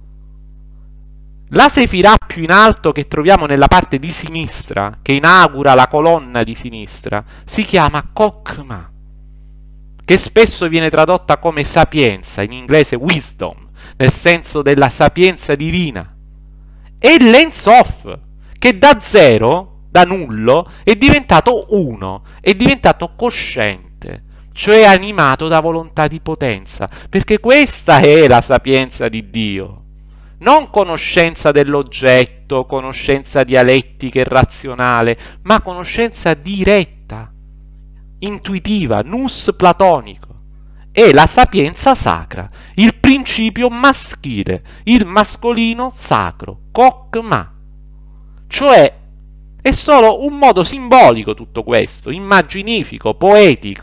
La Sefirah più in alto che troviamo nella parte di sinistra, che inaugura la colonna di sinistra, si chiama Chokmah, che spesso viene tradotta come sapienza, in inglese wisdom, nel senso della sapienza divina. E l'Ein Sof, che da zero, da nullo, è diventato uno, è diventato cosciente, cioè animato da volontà di potenza, perché questa è la sapienza di Dio. Non conoscenza dell'oggetto, conoscenza dialettica e razionale, ma conoscenza diretta, intuitiva, nous platonico. È la sapienza sacra, il principio maschile, il mascolino sacro, Chokmah. Cioè è solo un modo simbolico tutto questo, immaginifico, poetico,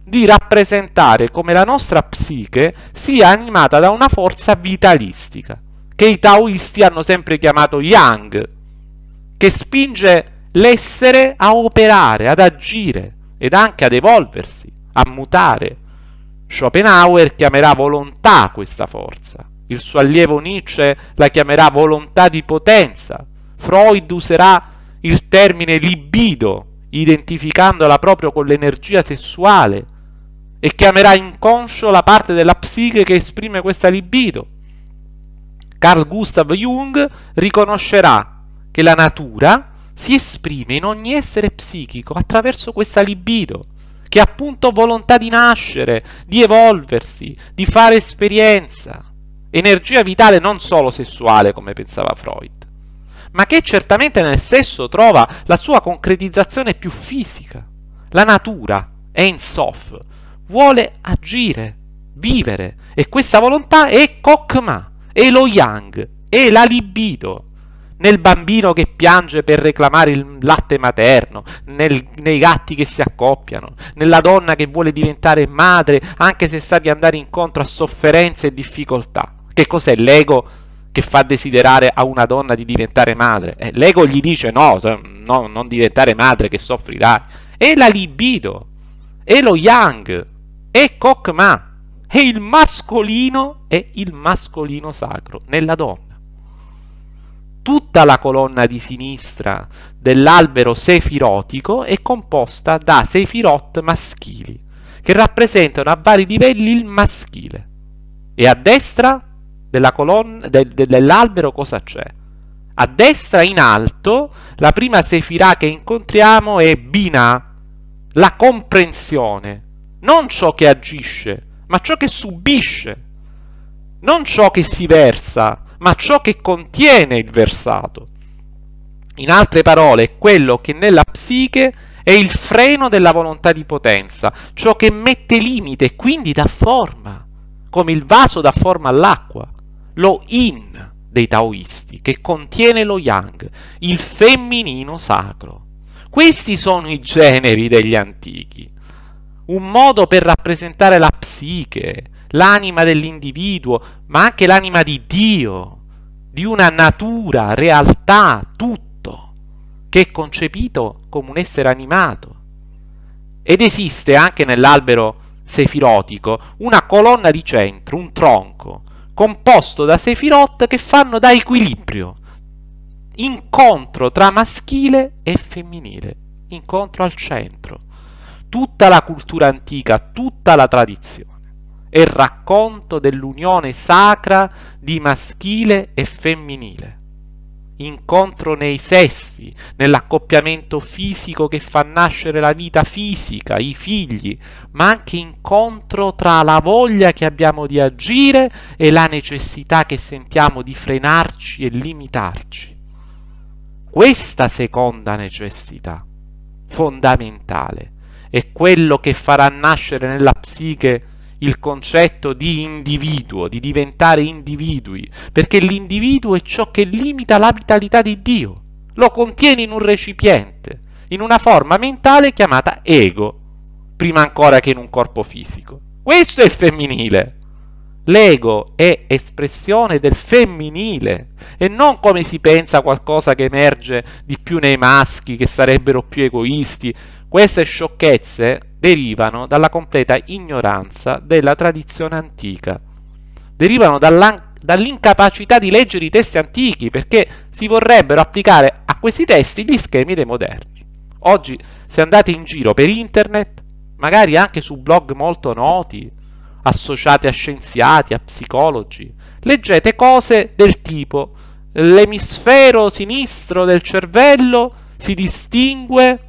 di rappresentare come la nostra psiche sia animata da una forza vitalistica, che i taoisti hanno sempre chiamato yang, che spinge l'essere a operare, ad agire ed anche ad evolversi, a mutare. Schopenhauer chiamerà volontà questa forza, il suo allievo Nietzsche la chiamerà volontà di potenza, Freud userà il termine libido, identificandola proprio con l'energia sessuale, e chiamerà inconscio la parte della psiche che esprime questa libido. Carl Gustav Jung riconoscerà che la natura si esprime in ogni essere psichico attraverso questa libido, che è appunto volontà di nascere, di evolversi, di fare esperienza, energia vitale non solo sessuale come pensava Freud, ma che certamente nel sesso trova la sua concretizzazione più fisica. La natura, Ein Sof, vuole agire, vivere, e questa volontà è Kokma, è lo yang, è la libido. Nel bambino che piange per reclamare il latte materno, nel, nei gatti che si accoppiano, nella donna che vuole diventare madre anche se sa di andare incontro a sofferenze e difficoltà. Che cos'è l'ego che fa desiderare a una donna di diventare madre? Eh, l'ego gli dice no, no, non diventare madre che soffrirai. È la libido, è lo yang, è Kokma, è il mascolino, è il mascolino sacro nella donna. Tutta la colonna di sinistra dell'albero sefirotico è composta da sefirot maschili, che rappresentano a vari livelli il maschile. E a destra della colonna, de, de, dell'albero cosa c'è? A destra in alto la prima sefirà che incontriamo è Binah, la comprensione, non ciò che agisce, ma ciò che subisce, non ciò che si versa, ma ciò che contiene il versato. In altre parole, è quello che nella psiche è il freno della volontà di potenza, ciò che mette limite e quindi dà forma, come il vaso dà forma all'acqua, lo yin dei taoisti, che contiene lo yang, il femminino sacro. Questi sono i generi degli antichi, un modo per rappresentare la psiche, l'anima dell'individuo, ma anche l'anima di Dio, di una natura, realtà, tutto, che è concepito come un essere animato. Ed esiste anche nell'albero sefirotico una colonna di centro, un tronco, composto da sefirot che fanno da equilibrio, incontro tra maschile e femminile, incontro al centro. Tutta la cultura antica, tutta la tradizione è racconto dell'unione sacra di maschile e femminile, incontro nei sessi, nell'accoppiamento fisico che fa nascere la vita fisica, i figli, ma anche incontro tra la voglia che abbiamo di agire e la necessità che sentiamo di frenarci e limitarci. Questa seconda necessità fondamentale è quello che farà nascere nella psiche il concetto di individuo, di diventare individui, perché l'individuo è ciò che limita la vitalità di Dio, lo contiene in un recipiente, in una forma mentale chiamata ego, prima ancora che in un corpo fisico. Questo è il femminile. L'ego è espressione del femminile e non, come si pensa, qualcosa che emerge di più nei maschi, che sarebbero più egoisti. Queste sciocchezze derivano dalla completa ignoranza della tradizione antica, derivano dall'incapacità di leggere i testi antichi, perché si vorrebbero applicare a questi testi gli schemi dei moderni. Oggi, se andate in giro per internet, magari anche su blog molto noti, associati a scienziati, a psicologi, leggete cose del tipo: l'emisfero sinistro del cervello si distingue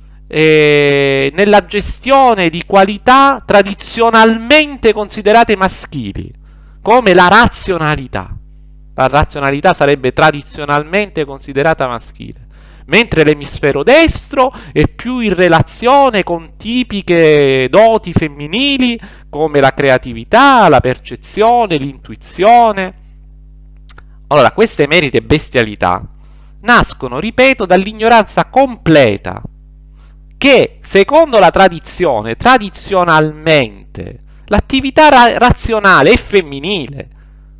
eh, nella gestione di qualità tradizionalmente considerate maschili, come la razionalità. La razionalità sarebbe tradizionalmente considerata maschile, mentre l'emisfero destro è più in relazione con tipiche doti femminili come la creatività, la percezione, l'intuizione. Allora, queste emerite bestialità nascono, ripeto, dall'ignoranza completa che secondo la tradizione, tradizionalmente, l'attività ra- razionale è femminile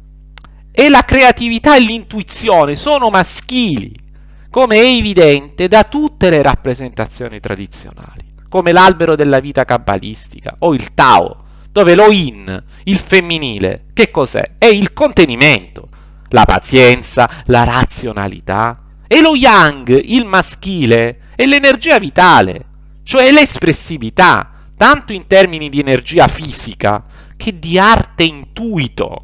e la creatività e l'intuizione sono maschili, come è evidente da tutte le rappresentazioni tradizionali, come l'albero della vita kabbalistica o il Tao, dove lo yin, il femminile, che cos'è? È il contenimento, la pazienza, la razionalità, e lo yang, il maschile, è l'energia vitale, cioè l'espressività, tanto in termini di energia fisica che di arte intuito.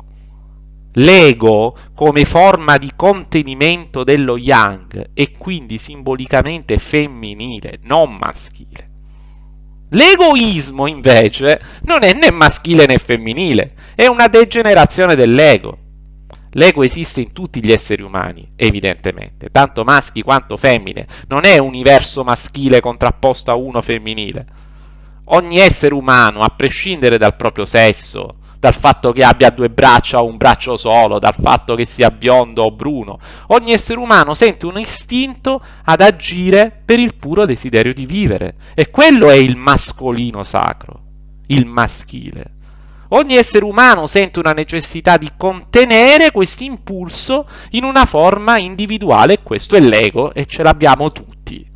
L'ego, come forma di contenimento dello yang, è quindi simbolicamente femminile, non maschile. L'egoismo, invece, non è né maschile né femminile, è una degenerazione dell'ego. L'ego esiste in tutti gli esseri umani, evidentemente, tanto maschi quanto femmine, non è un universo maschile contrapposto a uno femminile. Ogni essere umano, a prescindere dal proprio sesso, dal fatto che abbia due braccia o un braccio solo, dal fatto che sia biondo o bruno, ogni essere umano sente un istinto ad agire per il puro desiderio di vivere, e quello è il mascolino sacro, il maschile. Ogni essere umano sente una necessità di contenere questo impulso in una forma individuale, e questo è l'ego, e ce l'abbiamo tutti.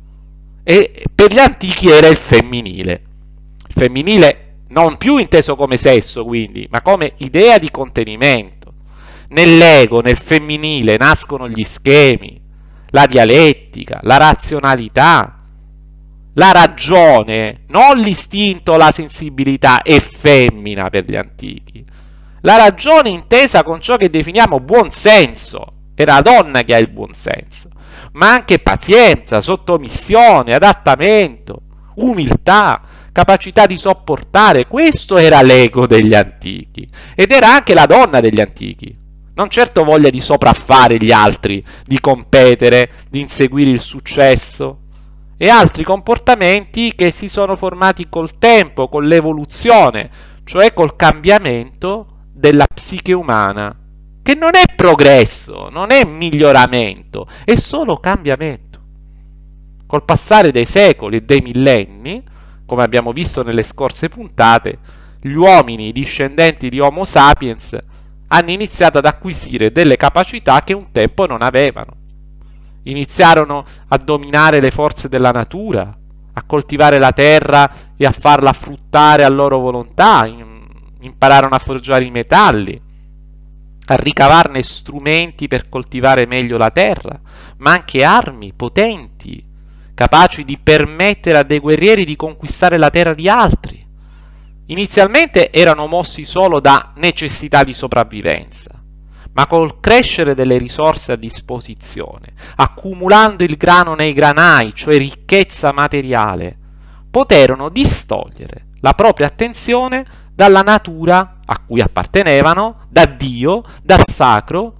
E per gli antichi era il femminile. Il femminile non più inteso come sesso, quindi, ma come idea di contenimento. Nell'ego, nel femminile, nascono gli schemi, la dialettica, la razionalità, la ragione, non l'istinto, la sensibilità, è femmina per gli antichi. La ragione intesa con ciò che definiamo buonsenso, era la donna che ha il buonsenso, ma anche pazienza, sottomissione, adattamento, umiltà, capacità di sopportare. Questo era l'ego degli antichi, ed era anche la donna degli antichi. Non certo voglia di sopraffare gli altri, di competere, di inseguire il successo, e altri comportamenti che si sono formati col tempo, con l'evoluzione, cioè col cambiamento della psiche umana, che non è progresso, non è miglioramento, è solo cambiamento. Col passare dei secoli e dei millenni, come abbiamo visto nelle scorse puntate, gli uomini, i discendenti di Homo sapiens, hanno iniziato ad acquisire delle capacità che un tempo non avevano. Iniziarono a dominare le forze della natura, a coltivare la terra e a farla fruttare a loro volontà, impararono a forgiare i metalli, a ricavarne strumenti per coltivare meglio la terra, ma anche armi potenti, capaci di permettere a dei guerrieri di conquistare la terra di altri. Inizialmente erano mossi solo da necessità di sopravvivenza, ma col crescere delle risorse a disposizione, accumulando il grano nei granai, cioè ricchezza materiale, poterono distogliere la propria attenzione dalla natura a cui appartenevano, da Dio, dal sacro,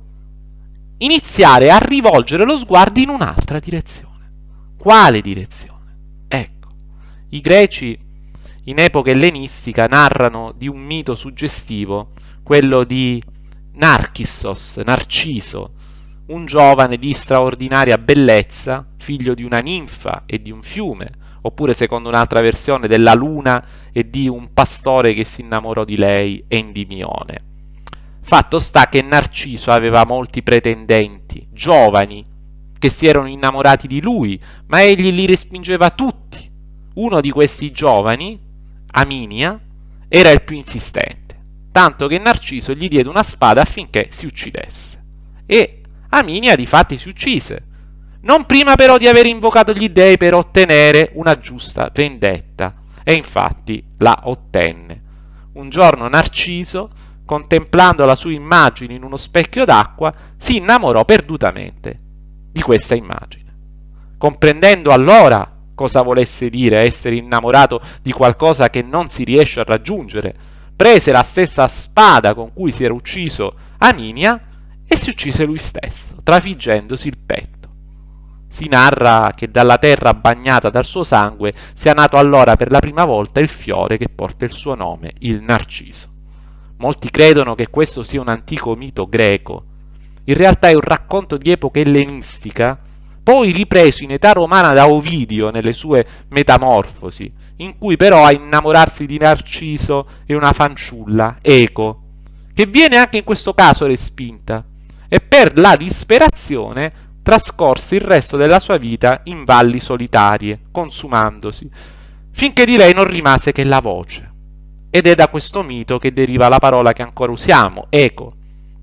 iniziare a rivolgere lo sguardo in un'altra direzione. Quale direzione? Ecco, i greci in epoca ellenistica narrano di un mito suggestivo, quello di Narcissos, Narciso, un giovane di straordinaria bellezza, figlio di una ninfa e di un fiume, oppure secondo un'altra versione della luna e di un pastore che si innamorò di lei, Endimione. Fatto sta che Narciso aveva molti pretendenti, giovani, che si erano innamorati di lui, ma egli li respingeva tutti. Uno di questi giovani, Aminia, era il più insistente, tanto che Narciso gli diede una spada affinché si uccidesse. E Aminia difatti si uccise, non prima però di aver invocato gli dei per ottenere una giusta vendetta, e infatti la ottenne. Un giorno Narciso, contemplando la sua immagine in uno specchio d'acqua, si innamorò perdutamente di questa immagine. Comprendendo allora cosa volesse dire essere innamorato di qualcosa che non si riesce a raggiungere, prese la stessa spada con cui si era ucciso Aminia e si uccise lui stesso, trafiggendosi il petto. Si narra che dalla terra bagnata dal suo sangue sia nato allora per la prima volta il fiore che porta il suo nome, il narciso. Molti credono che questo sia un antico mito greco. In realtà è un racconto di epoca ellenistica, poi ripreso in età romana da Ovidio nelle sue Metamorfosi, in cui però a innamorarsi di Narciso è una fanciulla, Eco, che viene anche in questo caso respinta, e per la disperazione trascorse il resto della sua vita in valli solitarie, consumandosi, finché di lei non rimase che la voce. Ed è da questo mito che deriva la parola che ancora usiamo, Eco.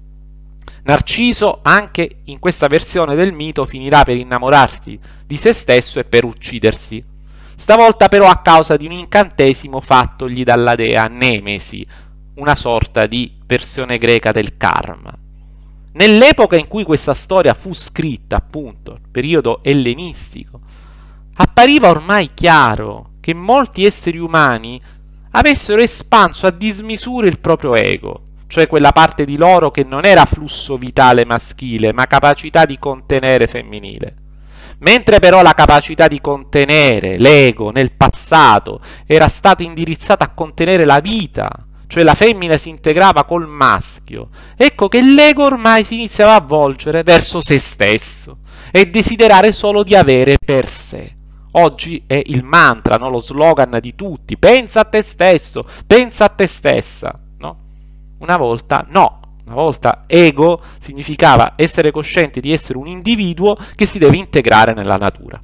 Narciso, anche in questa versione del mito, finirà per innamorarsi di se stesso e per uccidersi, stavolta però a causa di un incantesimo fattogli dalla dea Nemesi, una sorta di versione greca del karma. Nell'epoca in cui questa storia fu scritta, appunto, il periodo ellenistico, appariva ormai chiaro che molti esseri umani avessero espanso a dismisura il proprio ego, cioè quella parte di loro che non era flusso vitale maschile, ma capacità di contenere femminile. Mentre però la capacità di contenere l'ego nel passato era stata indirizzata a contenere la vita, cioè la femmina si integrava col maschio, ecco che l'ego ormai si iniziava a volgere verso se stesso e desiderare solo di avere per sé. Oggi è il mantra, no? Lo slogan di tutti: pensa a te stesso, pensa a te stessa, no? Una volta no, una volta ego significava essere coscienti di essere un individuo che si deve integrare nella natura.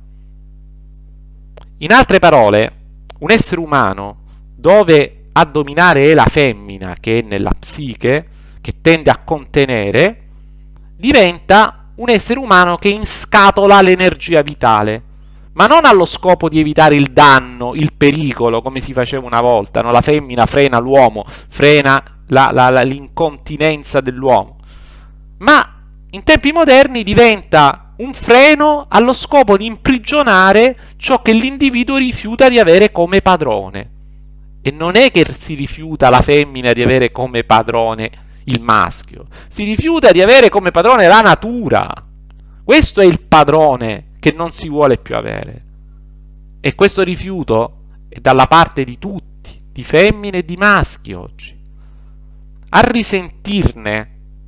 In altre parole, un essere umano dove a dominare è la femmina, che è nella psiche, che tende a contenere, diventa un essere umano che inscatola l'energia vitale, ma non allo scopo di evitare il danno, il pericolo, come si faceva una volta, no? La femmina frena l'uomo, frena la, la, la, l'incontinenza dell'uomo, ma in tempi moderni diventa un freno allo scopo di imprigionare ciò che l'individuo rifiuta di avere come padrone. E non è che si rifiuta la femmina di avere come padrone il maschio, si rifiuta di avere come padrone la natura. Questo è il padrone che non si vuole più avere. E questo rifiuto è dalla parte di tutti, di femmine e di maschi oggi. A risentirne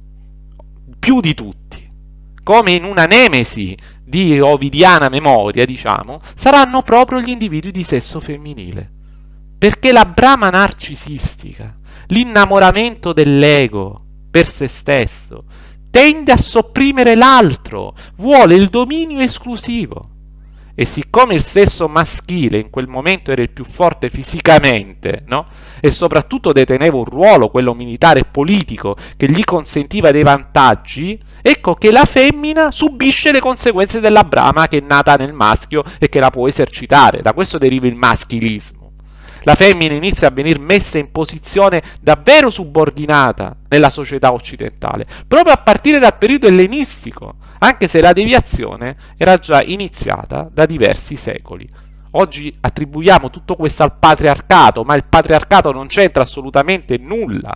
più di tutti, come in una nemesi di ovidiana memoria, diciamo, saranno proprio gli individui di sesso femminile. Perché la brama narcisistica, l'innamoramento dell'ego per se stesso, tende a sopprimere l'altro, vuole il dominio esclusivo. E siccome il sesso maschile in quel momento era il più forte fisicamente, no? E soprattutto deteneva un ruolo, quello militare e politico, che gli consentiva dei vantaggi, ecco che la femmina subisce le conseguenze della brama che è nata nel maschio e che la può esercitare. Da questo deriva il maschilismo. La femmina inizia a venire messa in posizione davvero subordinata nella società occidentale, proprio a partire dal periodo ellenistico, anche se la deviazione era già iniziata da diversi secoli. Oggi attribuiamo tutto questo al patriarcato, ma il patriarcato non c'entra assolutamente nulla,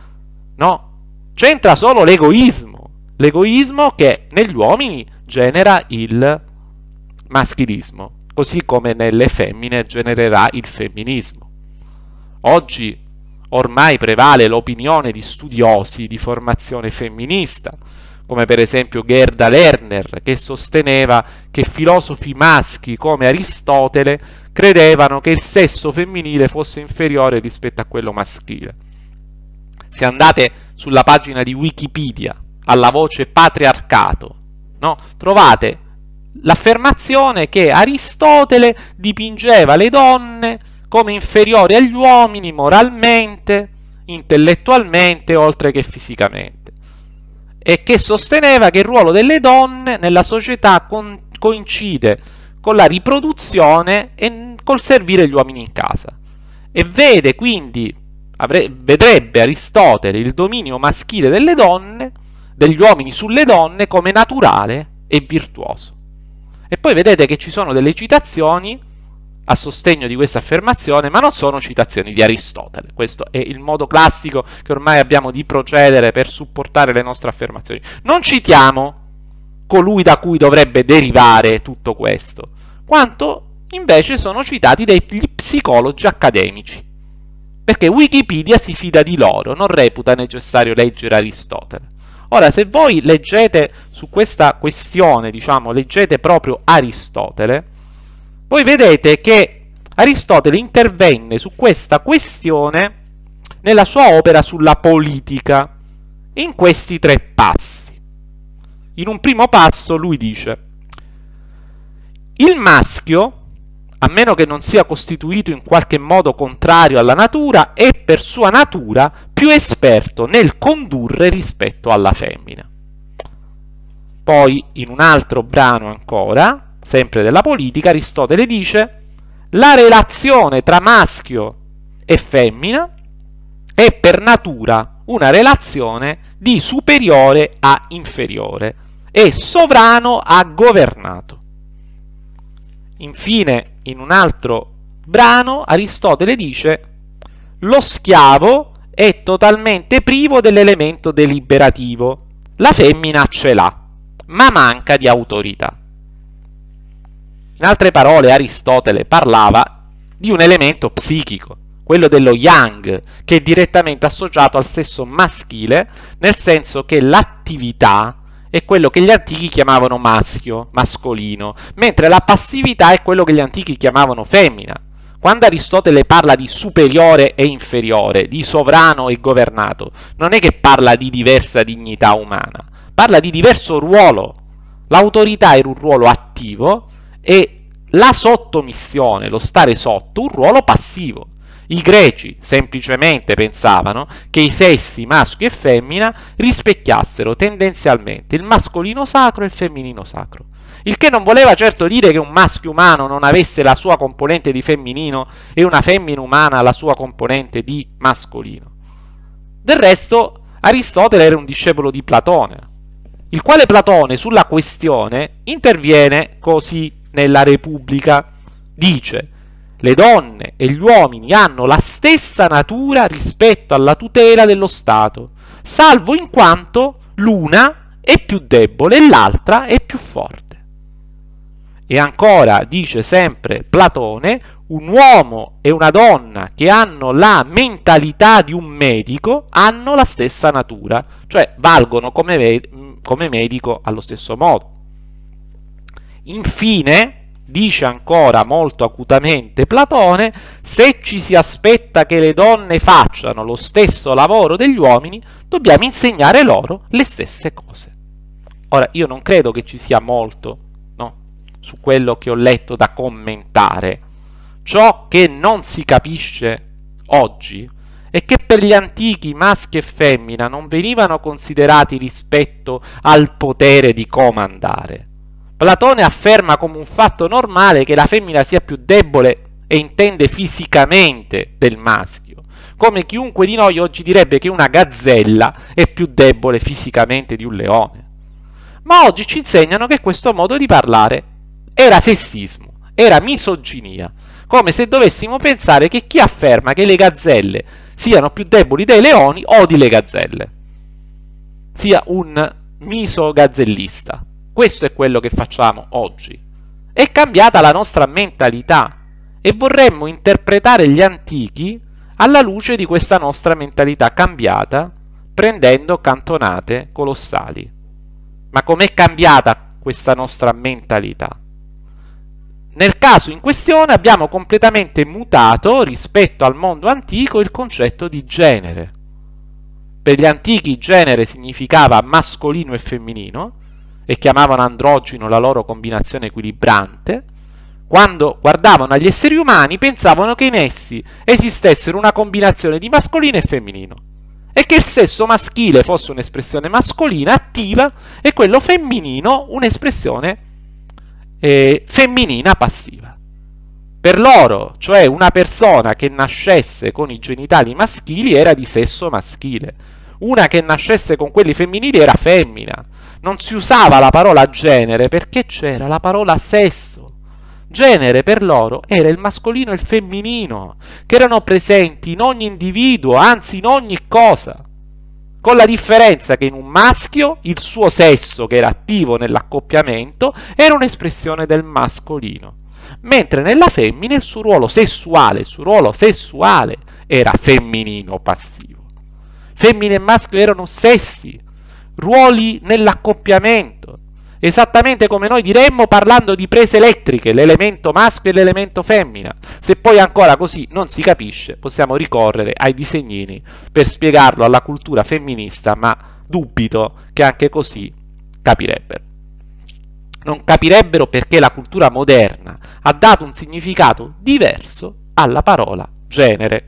no? C'entra solo l'egoismo, l'egoismo che negli uomini genera il maschilismo, così come nelle femmine genererà il femminismo. Oggi ormai prevale l'opinione di studiosi di formazione femminista, come per esempio Gerda Lerner, che sosteneva che filosofi maschi come Aristotele credevano che il sesso femminile fosse inferiore rispetto a quello maschile. Se andate sulla pagina di Wikipedia, alla voce patriarcato, no? Trovate l'affermazione che Aristotele dipingeva le donne come inferiori agli uomini moralmente, intellettualmente, oltre che fisicamente, e che sosteneva che il ruolo delle donne nella società con- coincide con la riproduzione e col servire gli uomini in casa. E vede quindi, avre- vedrebbe Aristotele il dominio maschile delle donne, degli uomini sulle donne, come naturale e virtuoso. E poi vedete che ci sono delle citazioni a sostegno di questa affermazione, ma non sono citazioni di Aristotele. Questo è il modo classico che ormai abbiamo di procedere per supportare le nostre affermazioni. Non citiamo colui da cui dovrebbe derivare tutto questo, quanto invece sono citati degli psicologi accademici, perché Wikipedia si fida di loro, non reputa necessario leggere Aristotele. Ora, se voi leggete su questa questione, diciamo, leggete proprio Aristotele, voi vedete che Aristotele intervenne su questa questione nella sua opera sulla politica, in questi tre passi. In un primo passo lui dice: il maschio, a meno che non sia costituito in qualche modo contrario alla natura, è per sua natura più esperto nel condurre rispetto alla femmina. Poi, in un altro brano ancora, sempre della politica, Aristotele dice: la relazione tra maschio e femmina è per natura una relazione di superiore a inferiore, è sovrano a governato. Infine, in un altro brano, Aristotele dice: lo schiavo è totalmente privo dell'elemento deliberativo, la femmina ce l'ha, ma manca di autorità. In altre parole, Aristotele parlava di un elemento psichico, quello dello yang, che è direttamente associato al sesso maschile, nel senso che l'attività è quello che gli antichi chiamavano maschio, mascolino, mentre la passività è quello che gli antichi chiamavano femmina. Quando Aristotele parla di superiore e inferiore, di sovrano e governato, non è che parla di diversa dignità umana, parla di diverso ruolo. L'autorità era un ruolo attivo e la sottomissione, lo stare sotto, un ruolo passivo. I greci semplicemente pensavano che i sessi maschio e femmina rispecchiassero tendenzialmente il mascolino sacro e il femminino sacro, il che non voleva certo dire che un maschio umano non avesse la sua componente di femminino e una femmina umana la sua componente di mascolino. Del resto, Aristotele era un discepolo di Platone, il quale Platone sulla questione interviene così nella Repubblica. Dice: le donne e gli uomini hanno la stessa natura rispetto alla tutela dello Stato, salvo in quanto l'una è più debole e l'altra è più forte. E ancora dice sempre Platone: un uomo e una donna che hanno la mentalità di un medico hanno la stessa natura, cioè valgono come, come medico allo stesso modo. Infine, dice ancora molto acutamente Platone: se ci si aspetta che le donne facciano lo stesso lavoro degli uomini, dobbiamo insegnare loro le stesse cose. Ora, io non credo che ci sia molto, no, su quello che ho letto da commentare. Ciò che non si capisce oggi è che per gli antichi maschi e femmina non venivano considerati rispetto al potere di comandare. Platone afferma come un fatto normale che la femmina sia più debole e intende fisicamente del maschio, come chiunque di noi oggi direbbe che una gazzella è più debole fisicamente di un leone. Ma oggi ci insegnano che questo modo di parlare era sessismo, era misoginia, come se dovessimo pensare che chi afferma che le gazzelle siano più deboli dei leoni odi le gazzelle, sia un misogazzellista. Questo è quello che facciamo oggi. È cambiata la nostra mentalità e vorremmo interpretare gli antichi alla luce di questa nostra mentalità cambiata, prendendo cantonate colossali. Ma com'è cambiata questa nostra mentalità? Nel caso in questione abbiamo completamente mutato rispetto al mondo antico il concetto di genere. Per gli antichi genere significava mascolino e femminino, e chiamavano androgino la loro combinazione equilibrante. Quando guardavano agli esseri umani pensavano che in essi esistessero una combinazione di mascolino e femminino e che il sesso maschile fosse un'espressione mascolina attiva e quello femminino un'espressione eh, femminina passiva. Per loro, cioè, una persona che nascesse con i genitali maschili era di sesso maschile, una che nascesse con quelli femminili era femmina. Non si usava la parola genere perché c'era la parola sesso. Genere per loro era il mascolino e il femminino, che erano presenti in ogni individuo, anzi in ogni cosa, con la differenza che in un maschio il suo sesso, che era attivo nell'accoppiamento, era un'espressione del mascolino, mentre nella femmina il suo ruolo sessuale, il suo ruolo sessuale era femminino passivo. Femmina e maschio erano sessi, ruoli nell'accoppiamento, esattamente come noi diremmo parlando di prese elettriche, l'elemento maschio e l'elemento femmina. Se poi ancora così non si capisce, possiamo ricorrere ai disegnini per spiegarlo alla cultura femminista, ma dubito che anche così capirebbero. Non capirebbero perché la cultura moderna ha dato un significato diverso alla parola genere.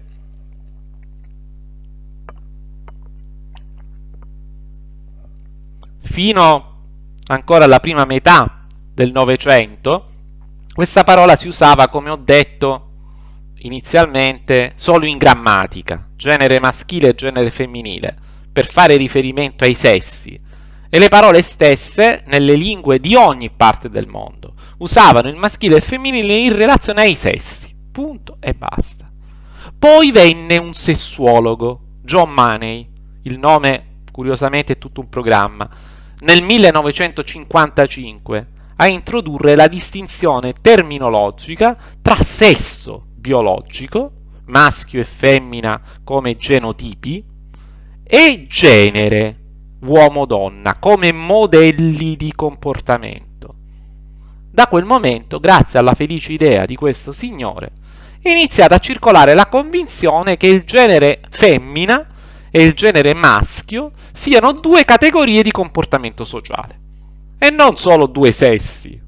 Fino ancora alla prima metà del Novecento, questa parola si usava, come ho detto inizialmente, solo in grammatica, genere maschile e genere femminile, per fare riferimento ai sessi, e le parole stesse, nelle lingue di ogni parte del mondo, usavano il maschile e il femminile in relazione ai sessi, punto e basta. Poi venne un sessuologo, John Money, il nome curiosamente è tutto un programma, nel millenovecentocinquantacinque a introdurre la distinzione terminologica tra sesso biologico, maschio e femmina come genotipi, e genere, uomo-donna, come modelli di comportamento. Da quel momento, grazie alla felice idea di questo signore, è iniziata a circolare la convinzione che il genere femmina e il genere maschio siano due categorie di comportamento sociale e non solo due sessi.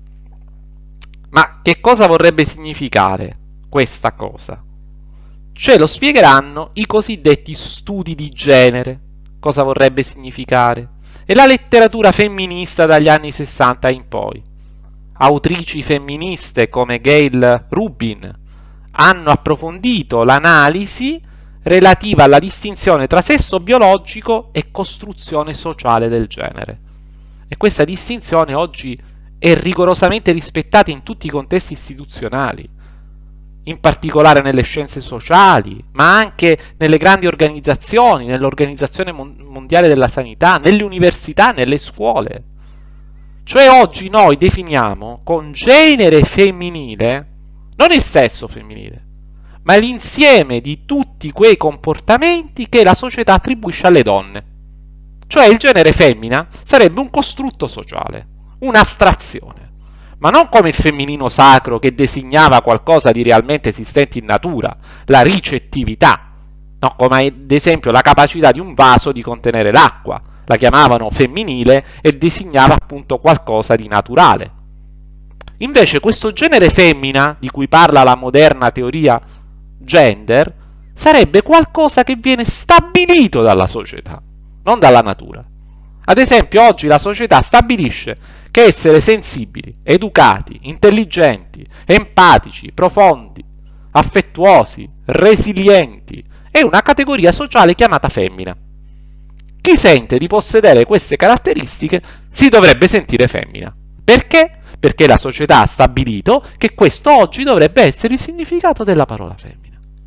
Ma che cosa vorrebbe significare questa cosa? Ce lo spiegheranno i cosiddetti studi di genere, cosa vorrebbe significare, e la letteratura femminista dagli anni sessanta in poi. Autrici femministe come Gayle Rubin hanno approfondito l'analisi relativa alla distinzione tra sesso biologico e costruzione sociale del genere. E questa distinzione oggi è rigorosamente rispettata in tutti i contesti istituzionali, in particolare nelle scienze sociali, ma anche nelle grandi organizzazioni, nell'Organizzazione Mondiale della Sanità, nelle università, nelle scuole. Cioè oggi noi definiamo con genere femminile non il sesso femminile, ma l'insieme di tutti quei comportamenti che la società attribuisce alle donne. Cioè il genere femmina sarebbe un costrutto sociale, un'astrazione, ma non come il femminino sacro che designava qualcosa di realmente esistente in natura, la ricettività, no? Come ad esempio la capacità di un vaso di contenere l'acqua, la chiamavano femminile e designava appunto qualcosa di naturale. Invece questo genere femmina, di cui parla la moderna teoria gender, sarebbe qualcosa che viene stabilito dalla società, non dalla natura. Ad esempio oggi la società stabilisce che essere sensibili, educati, intelligenti, empatici, profondi, affettuosi, resilienti è una categoria sociale chiamata femmina. Chi sente di possedere queste caratteristiche si dovrebbe sentire femmina. Perché? Perché la società ha stabilito che questo oggi dovrebbe essere il significato della parola femmina.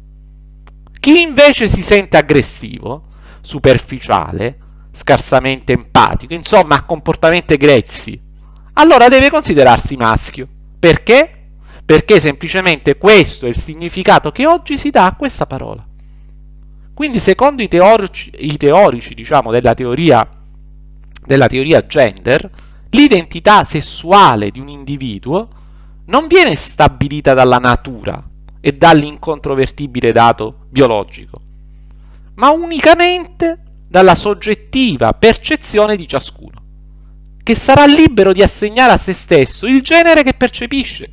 Chi invece si sente aggressivo, superficiale, scarsamente empatico, insomma ha comportamenti grezzi, allora deve considerarsi maschio. Perché? Perché semplicemente questo è il significato che oggi si dà a questa parola. Quindi secondo i teorici, i teorici diciamo, della teoria, della teoria gender, l'identità sessuale di un individuo non viene stabilita dalla natura e dall'incontrovertibile dato biologico, ma unicamente dalla soggettiva percezione di ciascuno, che sarà libero di assegnare a se stesso il genere che percepisce.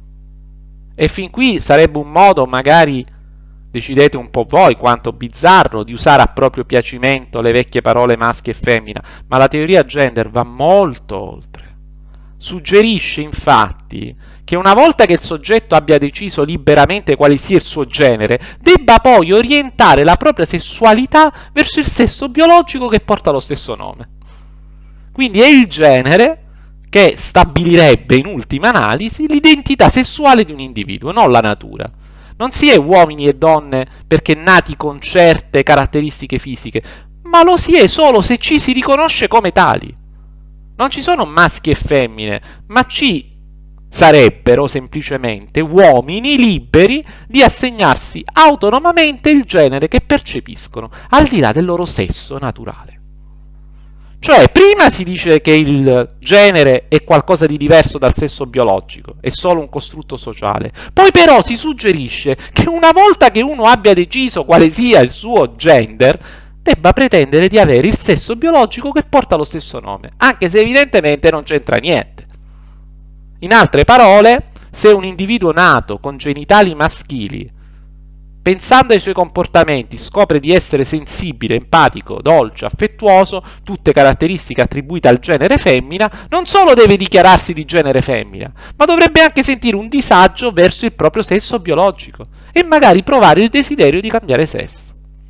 E fin qui sarebbe un modo, magari decidete un po' voi quanto bizzarro, di usare a proprio piacimento le vecchie parole maschio e femmina, ma la teoria gender va molto oltre. Suggerisce infatti che una volta che il soggetto abbia deciso liberamente quale sia il suo genere, debba poi orientare la propria sessualità verso il sesso biologico che porta lo stesso nome. Quindi è il genere che stabilirebbe in ultima analisi l'identità sessuale di un individuo, non la natura. Non si è uomini e donne perché nati con certe caratteristiche fisiche, ma lo si è solo se ci si riconosce come tali. Non ci sono maschi e femmine, ma ci sarebbero semplicemente uomini liberi di assegnarsi autonomamente il genere che percepiscono, al di là del loro sesso naturale. Cioè, prima si dice che il genere è qualcosa di diverso dal sesso biologico, è solo un costrutto sociale. Poi però si suggerisce che una volta che uno abbia deciso quale sia il suo gender, debba pretendere di avere il sesso biologico che porta lo stesso nome, anche se evidentemente non c'entra niente. In altre parole, se un individuo nato con genitali maschili, pensando ai suoi comportamenti, scopre di essere sensibile, empatico, dolce, affettuoso, tutte caratteristiche attribuite al genere femmina, non solo deve dichiararsi di genere femmina, ma dovrebbe anche sentire un disagio verso il proprio sesso biologico e magari provare il desiderio di cambiare sesso.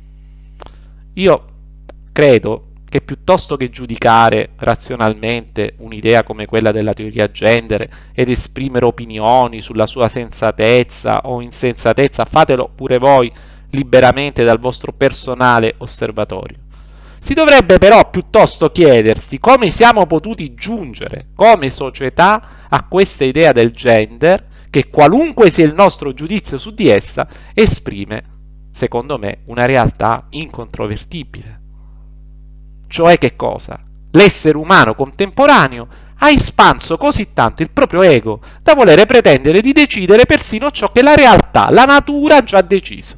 Io credo che piuttosto che giudicare razionalmente un'idea come quella della teoria gender ed esprimere opinioni sulla sua sensatezza o insensatezza, fatelo pure voi liberamente dal vostro personale osservatorio. Si dovrebbe però piuttosto chiedersi come siamo potuti giungere come società a questa idea del gender che, qualunque sia il nostro giudizio su di essa, esprime, secondo me, una realtà incontrovertibile. Cioè che cosa? L'essere umano contemporaneo ha espanso così tanto il proprio ego da volere pretendere di decidere persino ciò che la realtà, la natura, ha già deciso.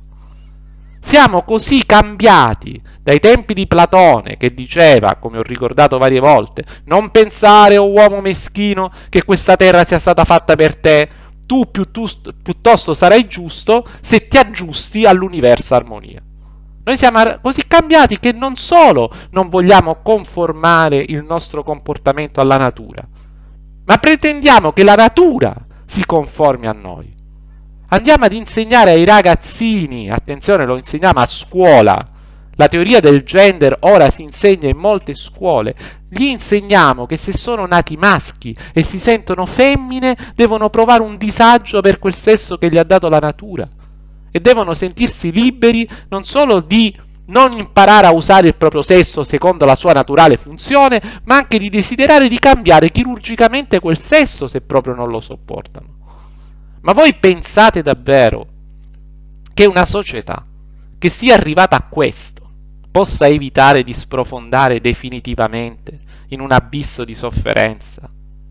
Siamo così cambiati dai tempi di Platone, che diceva, come ho ricordato varie volte, non pensare, o uomo meschino, che questa terra sia stata fatta per te, tu piuttosto sarai giusto se ti aggiusti all'universo armonia. Noi siamo così cambiati che non solo non vogliamo conformare il nostro comportamento alla natura, ma pretendiamo che la natura si conformi a noi. Andiamo ad insegnare ai ragazzini, attenzione, lo insegniamo a scuola, la teoria del gender ora si insegna in molte scuole, gli insegniamo che se sono nati maschi e si sentono femmine devono provare un disagio per quel sesso che gli ha dato la natura. E devono sentirsi liberi non solo di non imparare a usare il proprio sesso secondo la sua naturale funzione, ma anche di desiderare di cambiare chirurgicamente quel sesso se proprio non lo sopportano. Ma voi pensate davvero che una società che sia arrivata a questo possa evitare di sprofondare definitivamente in un abisso di sofferenza?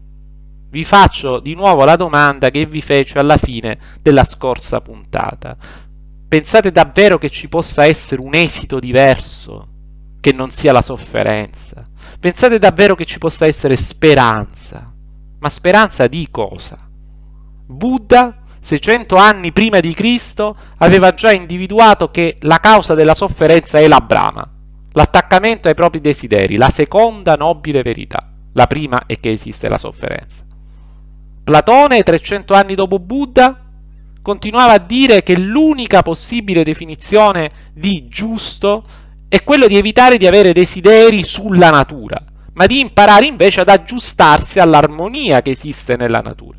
Vi faccio di nuovo la domanda che vi feci alla fine della scorsa puntata. Pensate davvero che ci possa essere un esito diverso che non sia la sofferenza? Pensate davvero che ci possa essere speranza? Ma speranza di cosa? Buddha, seicento anni prima di Cristo, aveva già individuato che la causa della sofferenza è la Brahma, l'attaccamento ai propri desideri, la seconda nobile verità. La prima è che esiste la sofferenza. Platone, trecento anni dopo Buddha, continuava a dire che l'unica possibile definizione di giusto è quello di evitare di avere desideri sulla natura, ma di imparare invece ad aggiustarsi all'armonia che esiste nella natura.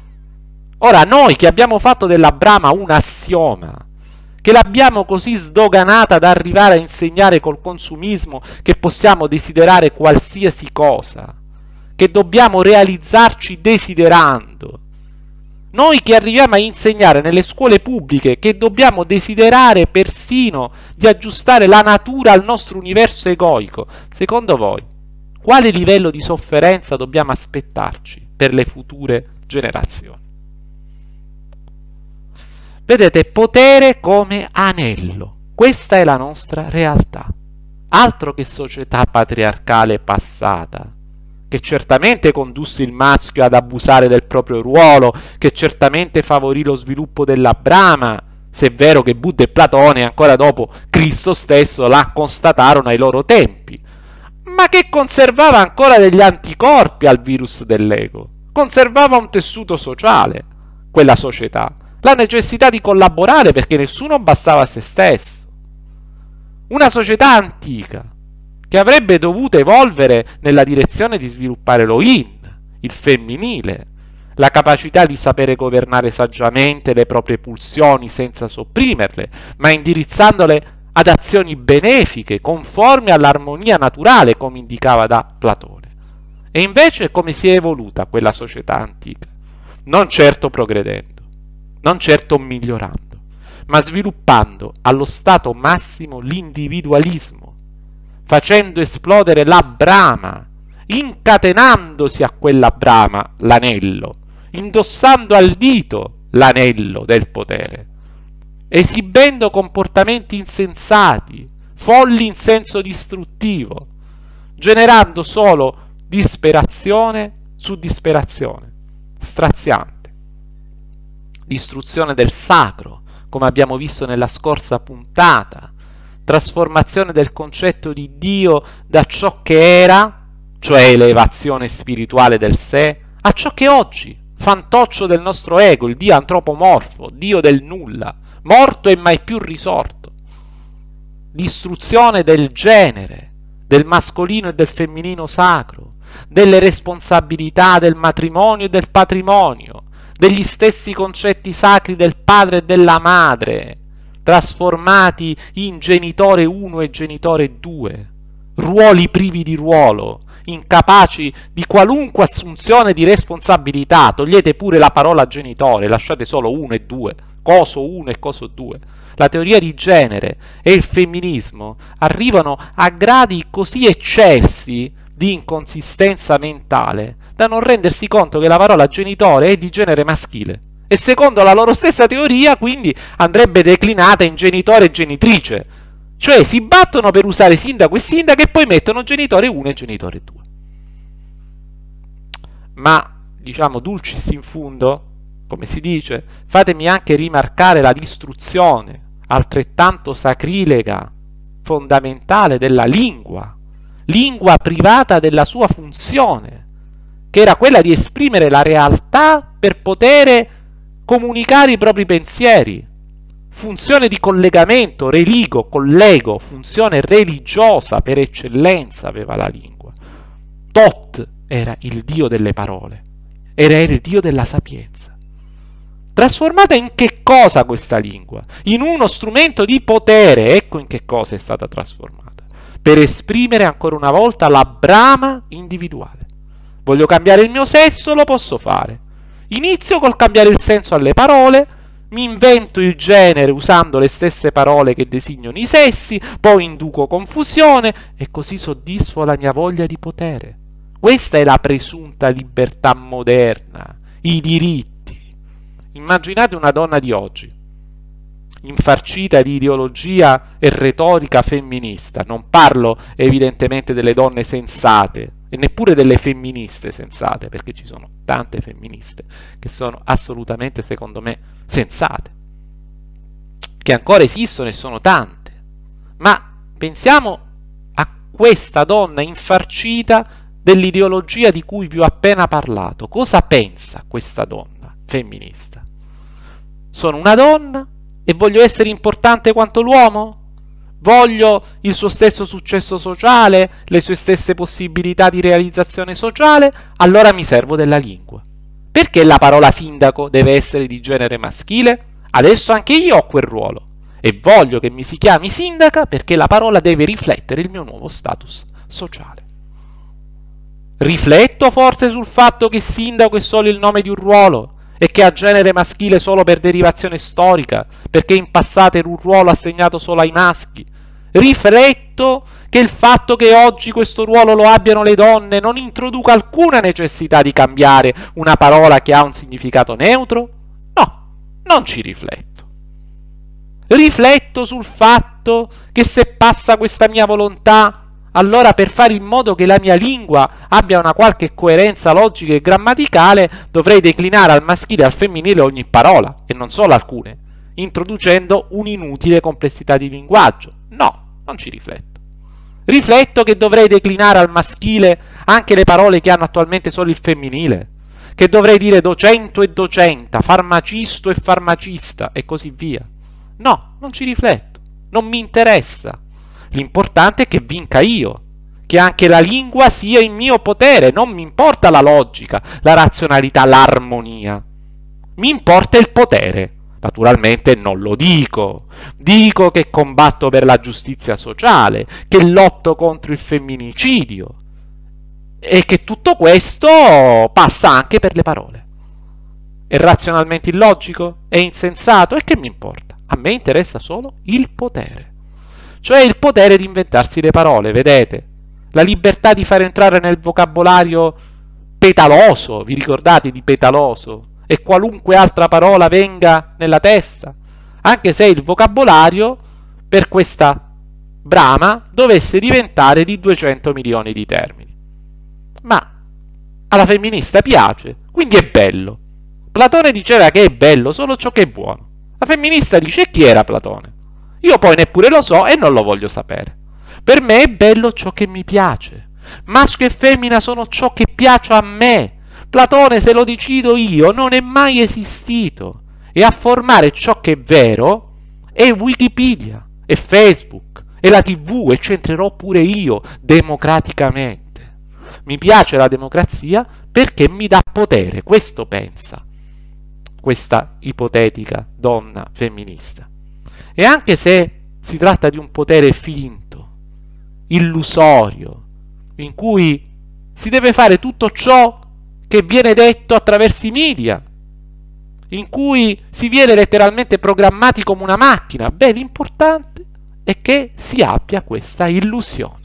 Ora, noi che abbiamo fatto della Brahma un assioma, che l'abbiamo così sdoganata da arrivare a insegnare col consumismo che possiamo desiderare qualsiasi cosa, che dobbiamo realizzarci desiderando. Noi che arriviamo a insegnare nelle scuole pubbliche che dobbiamo desiderare persino di aggiustare la natura al nostro universo egoico, secondo voi, quale livello di sofferenza dobbiamo aspettarci per le future generazioni? Vedete, potere come anello. Questa è la nostra realtà. Altro che società patriarcale passata, che certamente condusse il maschio ad abusare del proprio ruolo, che certamente favorì lo sviluppo della Brahma, se è vero che Buddha e Platone ancora dopo Cristo stesso la constatarono ai loro tempi, ma che conservava ancora degli anticorpi al virus dell'ego, conservava un tessuto sociale, quella società, la necessità di collaborare perché nessuno bastava a se stesso. Una società antica, che avrebbe dovuto evolvere nella direzione di sviluppare lo yin, il femminile, la capacità di sapere governare saggiamente le proprie pulsioni senza sopprimerle, ma indirizzandole ad azioni benefiche, conformi all'armonia naturale, come indicava da Platone. E invece come si è evoluta quella società antica? Non certo progredendo, non certo migliorando, ma sviluppando allo stato massimo l'individualismo, facendo esplodere la brama, incatenandosi a quella brama l'anello, indossando al dito l'anello del potere, esibendo comportamenti insensati, folli in senso distruttivo, generando solo disperazione su disperazione, straziante. Distruzione del sacro, come abbiamo visto nella scorsa puntata, trasformazione del concetto di Dio da ciò che era, cioè elevazione spirituale del sé, a ciò che oggi, fantoccio del nostro ego, il Dio antropomorfo, Dio del nulla, morto e mai più risorto. Distruzione del genere, del mascolino e del femminino sacro, delle responsabilità del matrimonio e del patrimonio, degli stessi concetti sacri del padre e della madre, trasformati in genitore uno e genitore due, ruoli privi di ruolo, incapaci di qualunque assunzione di responsabilità. Togliete pure la parola genitore, lasciate solo uno e due, coso uno e coso due. La teoria di genere e il femminismo arrivano a gradi così eccelsi di inconsistenza mentale da non rendersi conto che la parola genitore è di genere maschile e secondo la loro stessa teoria quindi andrebbe declinata in genitore e genitrice, cioè si battono per usare sindaco e sindaca e poi mettono genitore uno e genitore due. Ma diciamo dulcis in fundo, come si dice, fatemi anche rimarcare la distruzione altrettanto sacrilega, fondamentale della lingua, lingua privata della sua funzione, che era quella di esprimere la realtà per poter comunicare i propri pensieri. Funzione di collegamento, religo, collego, funzione religiosa per eccellenza aveva la lingua. Tot era il dio delle parole, era il dio della sapienza. Trasformata in che cosa questa lingua? In uno strumento di potere, ecco in che cosa è stata trasformata, per esprimere ancora una volta la brama individuale. Voglio cambiare il mio sesso, lo posso fare. Inizio col cambiare il senso alle parole, mi invento il genere usando le stesse parole che designano i sessi, poi induco confusione e così soddisfo la mia voglia di potere. Questa è la presunta libertà moderna, i diritti. Immaginate una donna di oggi, infarcita di ideologia e retorica femminista. Non parlo evidentemente delle donne sensate e neppure delle femministe sensate, perché ci sono tante femministe che sono assolutamente, secondo me, sensate, che ancora esistono e sono tante. Ma pensiamo a questa donna infarcita dell'ideologia di cui vi ho appena parlato. Cosa pensa questa donna femminista? Sono una donna e voglio essere importante quanto l'uomo? Voglio il suo stesso successo sociale, le sue stesse possibilità di realizzazione sociale? Allora mi servo della lingua. Perché la parola sindaco deve essere di genere maschile? Adesso anche io ho quel ruolo e voglio che mi si chiami sindaca perché la parola deve riflettere il mio nuovo status sociale. Rifletto forse sul fatto che sindaco è solo il nome di un ruolo e che ha genere maschile solo per derivazione storica, perché in passato era un ruolo assegnato solo ai maschi. Rifletto che il fatto che oggi questo ruolo lo abbiano le donne non introduca alcuna necessità di cambiare una parola che ha un significato neutro? No, non ci rifletto. Rifletto sul fatto che se passa questa mia volontà, allora per fare in modo che la mia lingua abbia una qualche coerenza logica e grammaticale dovrei declinare al maschile e al femminile ogni parola, e non solo alcune, introducendo un'inutile complessità di linguaggio. No, non ci rifletto. Rifletto che dovrei declinare al maschile anche le parole che hanno attualmente solo il femminile, che dovrei dire docento e docenta, farmacisto e farmacista e così via. No, non ci rifletto, non mi interessa. L'importante è che vinca io, che anche la lingua sia in mio potere. Non mi importa la logica, la razionalità, l'armonia. Mi importa il potere. Naturalmente non lo dico. Dico che combatto per la giustizia sociale, che lotto contro il femminicidio e che tutto questo passa anche per le parole. È razionalmente illogico? È insensato? E che mi importa? A me interessa solo il potere. cioè il potere di inventarsi le parole, vedete? La libertà di far entrare nel vocabolario petaloso, vi ricordate di petaloso? E qualunque altra parola venga nella testa, anche se il vocabolario per questa brama dovesse diventare di duecento milioni di termini. Ma alla femminista piace, quindi è bello. Platone diceva che è bello solo ciò che è buono. La femminista dice: chi era Platone? Io poi neppure lo so e non lo voglio sapere. Per me è bello ciò che mi piace. Maschio e femmina sono ciò che piace a me. Platone, se lo decido io, non è mai esistito. E a formare ciò che è vero è Wikipedia, è Facebook, è la tivù, e c'entrerò pure io democraticamente. Mi piace la democrazia perché mi dà potere, questo pensa questa ipotetica donna femminista. E anche se si tratta di un potere finto, illusorio, in cui si deve fare tutto ciò che viene detto attraverso i media, in cui si viene letteralmente programmati come una macchina, beh, l'importante è che si abbia questa illusione.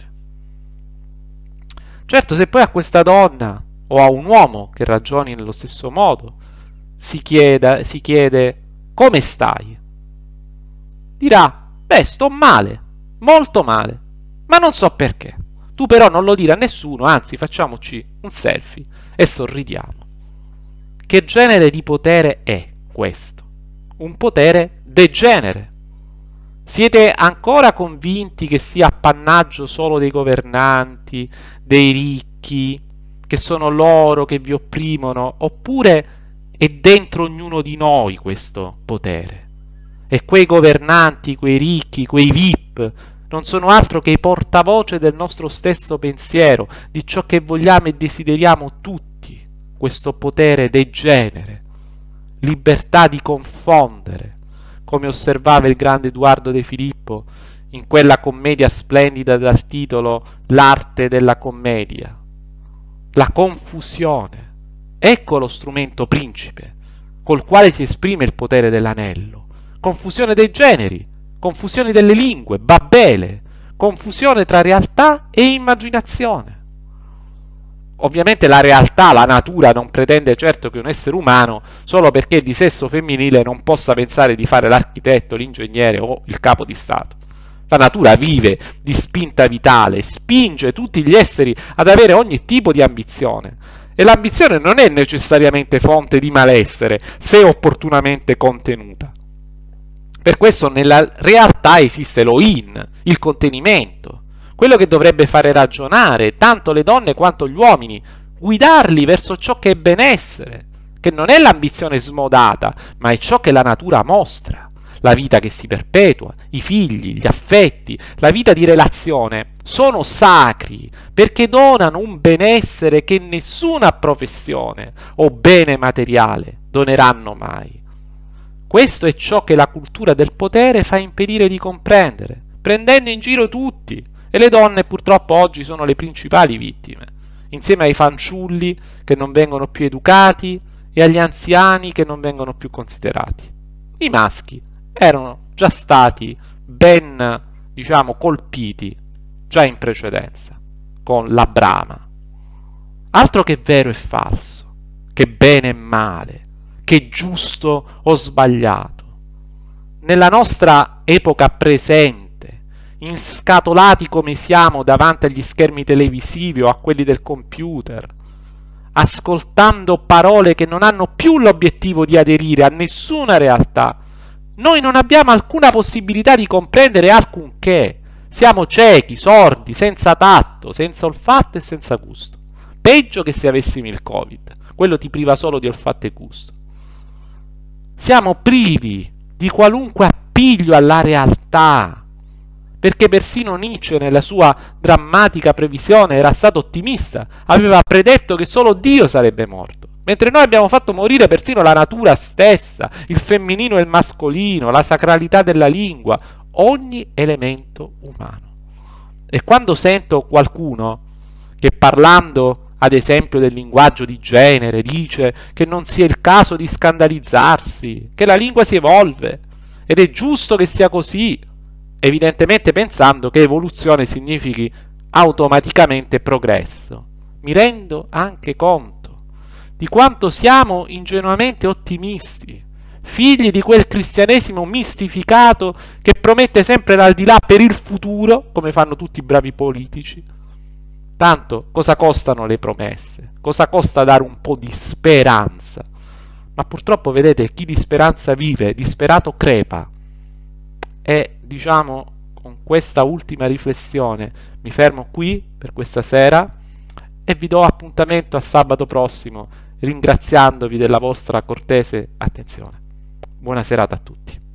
Certo, se poi a questa donna o a un uomo che ragioni nello stesso modo si chiede, si chiede come stai, dirà: beh, sto male, molto male, ma non so perché. Tu però non lo dire a nessuno, anzi facciamoci un selfie e sorridiamo. Che genere di potere è questo? Un potere degenere. Siete ancora convinti che sia appannaggio solo dei governanti, dei ricchi, che sono loro che vi opprimono, oppure è dentro ognuno di noi questo potere? E quei governanti, quei ricchi, quei V I P non sono altro che i portavoce del nostro stesso pensiero, di ciò che vogliamo e desideriamo tutti, questo potere degenere, libertà di confondere, come osservava il grande Edoardo De Filippo in quella commedia splendida dal titolo L'arte della commedia. La confusione, ecco lo strumento principe col quale si esprime il potere dell'anello. Confusione dei generi, confusione delle lingue, Babele, confusione tra realtà e immaginazione. Ovviamente la realtà, la natura, non pretende certo che un essere umano, solo perché è di sesso femminile, non possa pensare di fare l'architetto, l'ingegnere o il capo di Stato. La natura vive di spinta vitale, spinge tutti gli esseri ad avere ogni tipo di ambizione. E l'ambizione non è necessariamente fonte di malessere, se opportunamente contenuta. Per questo nella realtà esiste lo in, il contenimento, quello che dovrebbe fare ragionare tanto le donne quanto gli uomini, guidarli verso ciò che è benessere, che non è l'ambizione smodata, ma è ciò che la natura mostra. La vita che si perpetua, i figli, gli affetti, la vita di relazione sono sacri perché donano un benessere che nessuna professione o bene materiale doneranno mai. Questo è ciò che la cultura del potere fa impedire di comprendere, prendendo in giro tutti, e le donne purtroppo oggi sono le principali vittime, insieme ai fanciulli che non vengono più educati e agli anziani che non vengono più considerati. I maschi erano già stati ben, diciamo, colpiti già in precedenza con la brama. Altro che vero e falso, che bene e male, che giusto o sbagliato. Nella nostra epoca presente, inscatolati come siamo davanti agli schermi televisivi o a quelli del computer, ascoltando parole che non hanno più l'obiettivo di aderire a nessuna realtà, noi non abbiamo alcuna possibilità di comprendere alcunché. Siamo ciechi, sordi, senza tatto, senza olfatto e senza gusto. Peggio che se avessimo il Covid, quello ti priva solo di olfatto e gusto. Siamo privi di qualunque appiglio alla realtà, perché persino Nietzsche nella sua drammatica previsione era stato ottimista, aveva predetto che solo Dio sarebbe morto, mentre noi abbiamo fatto morire persino la natura stessa, il femminino e il mascolino, la sacralità della lingua, ogni elemento umano. E quando sento qualcuno che, parlando ad esempio del linguaggio di genere, dice che non sia il caso di scandalizzarsi, che la lingua si evolve ed è giusto che sia così, evidentemente pensando che evoluzione significhi automaticamente progresso. Mi rendo anche conto di quanto siamo ingenuamente ottimisti, figli di quel cristianesimo mistificato che promette sempre l'aldilà per il futuro, come fanno tutti i bravi politici. Tanto cosa costano le promesse? Cosa costa dare un po' di speranza? Ma purtroppo, vedete, chi di speranza vive, disperato crepa. E diciamo, con questa ultima riflessione mi fermo qui per questa sera e vi do appuntamento a sabato prossimo, ringraziandovi della vostra cortese attenzione. Buona serata a tutti.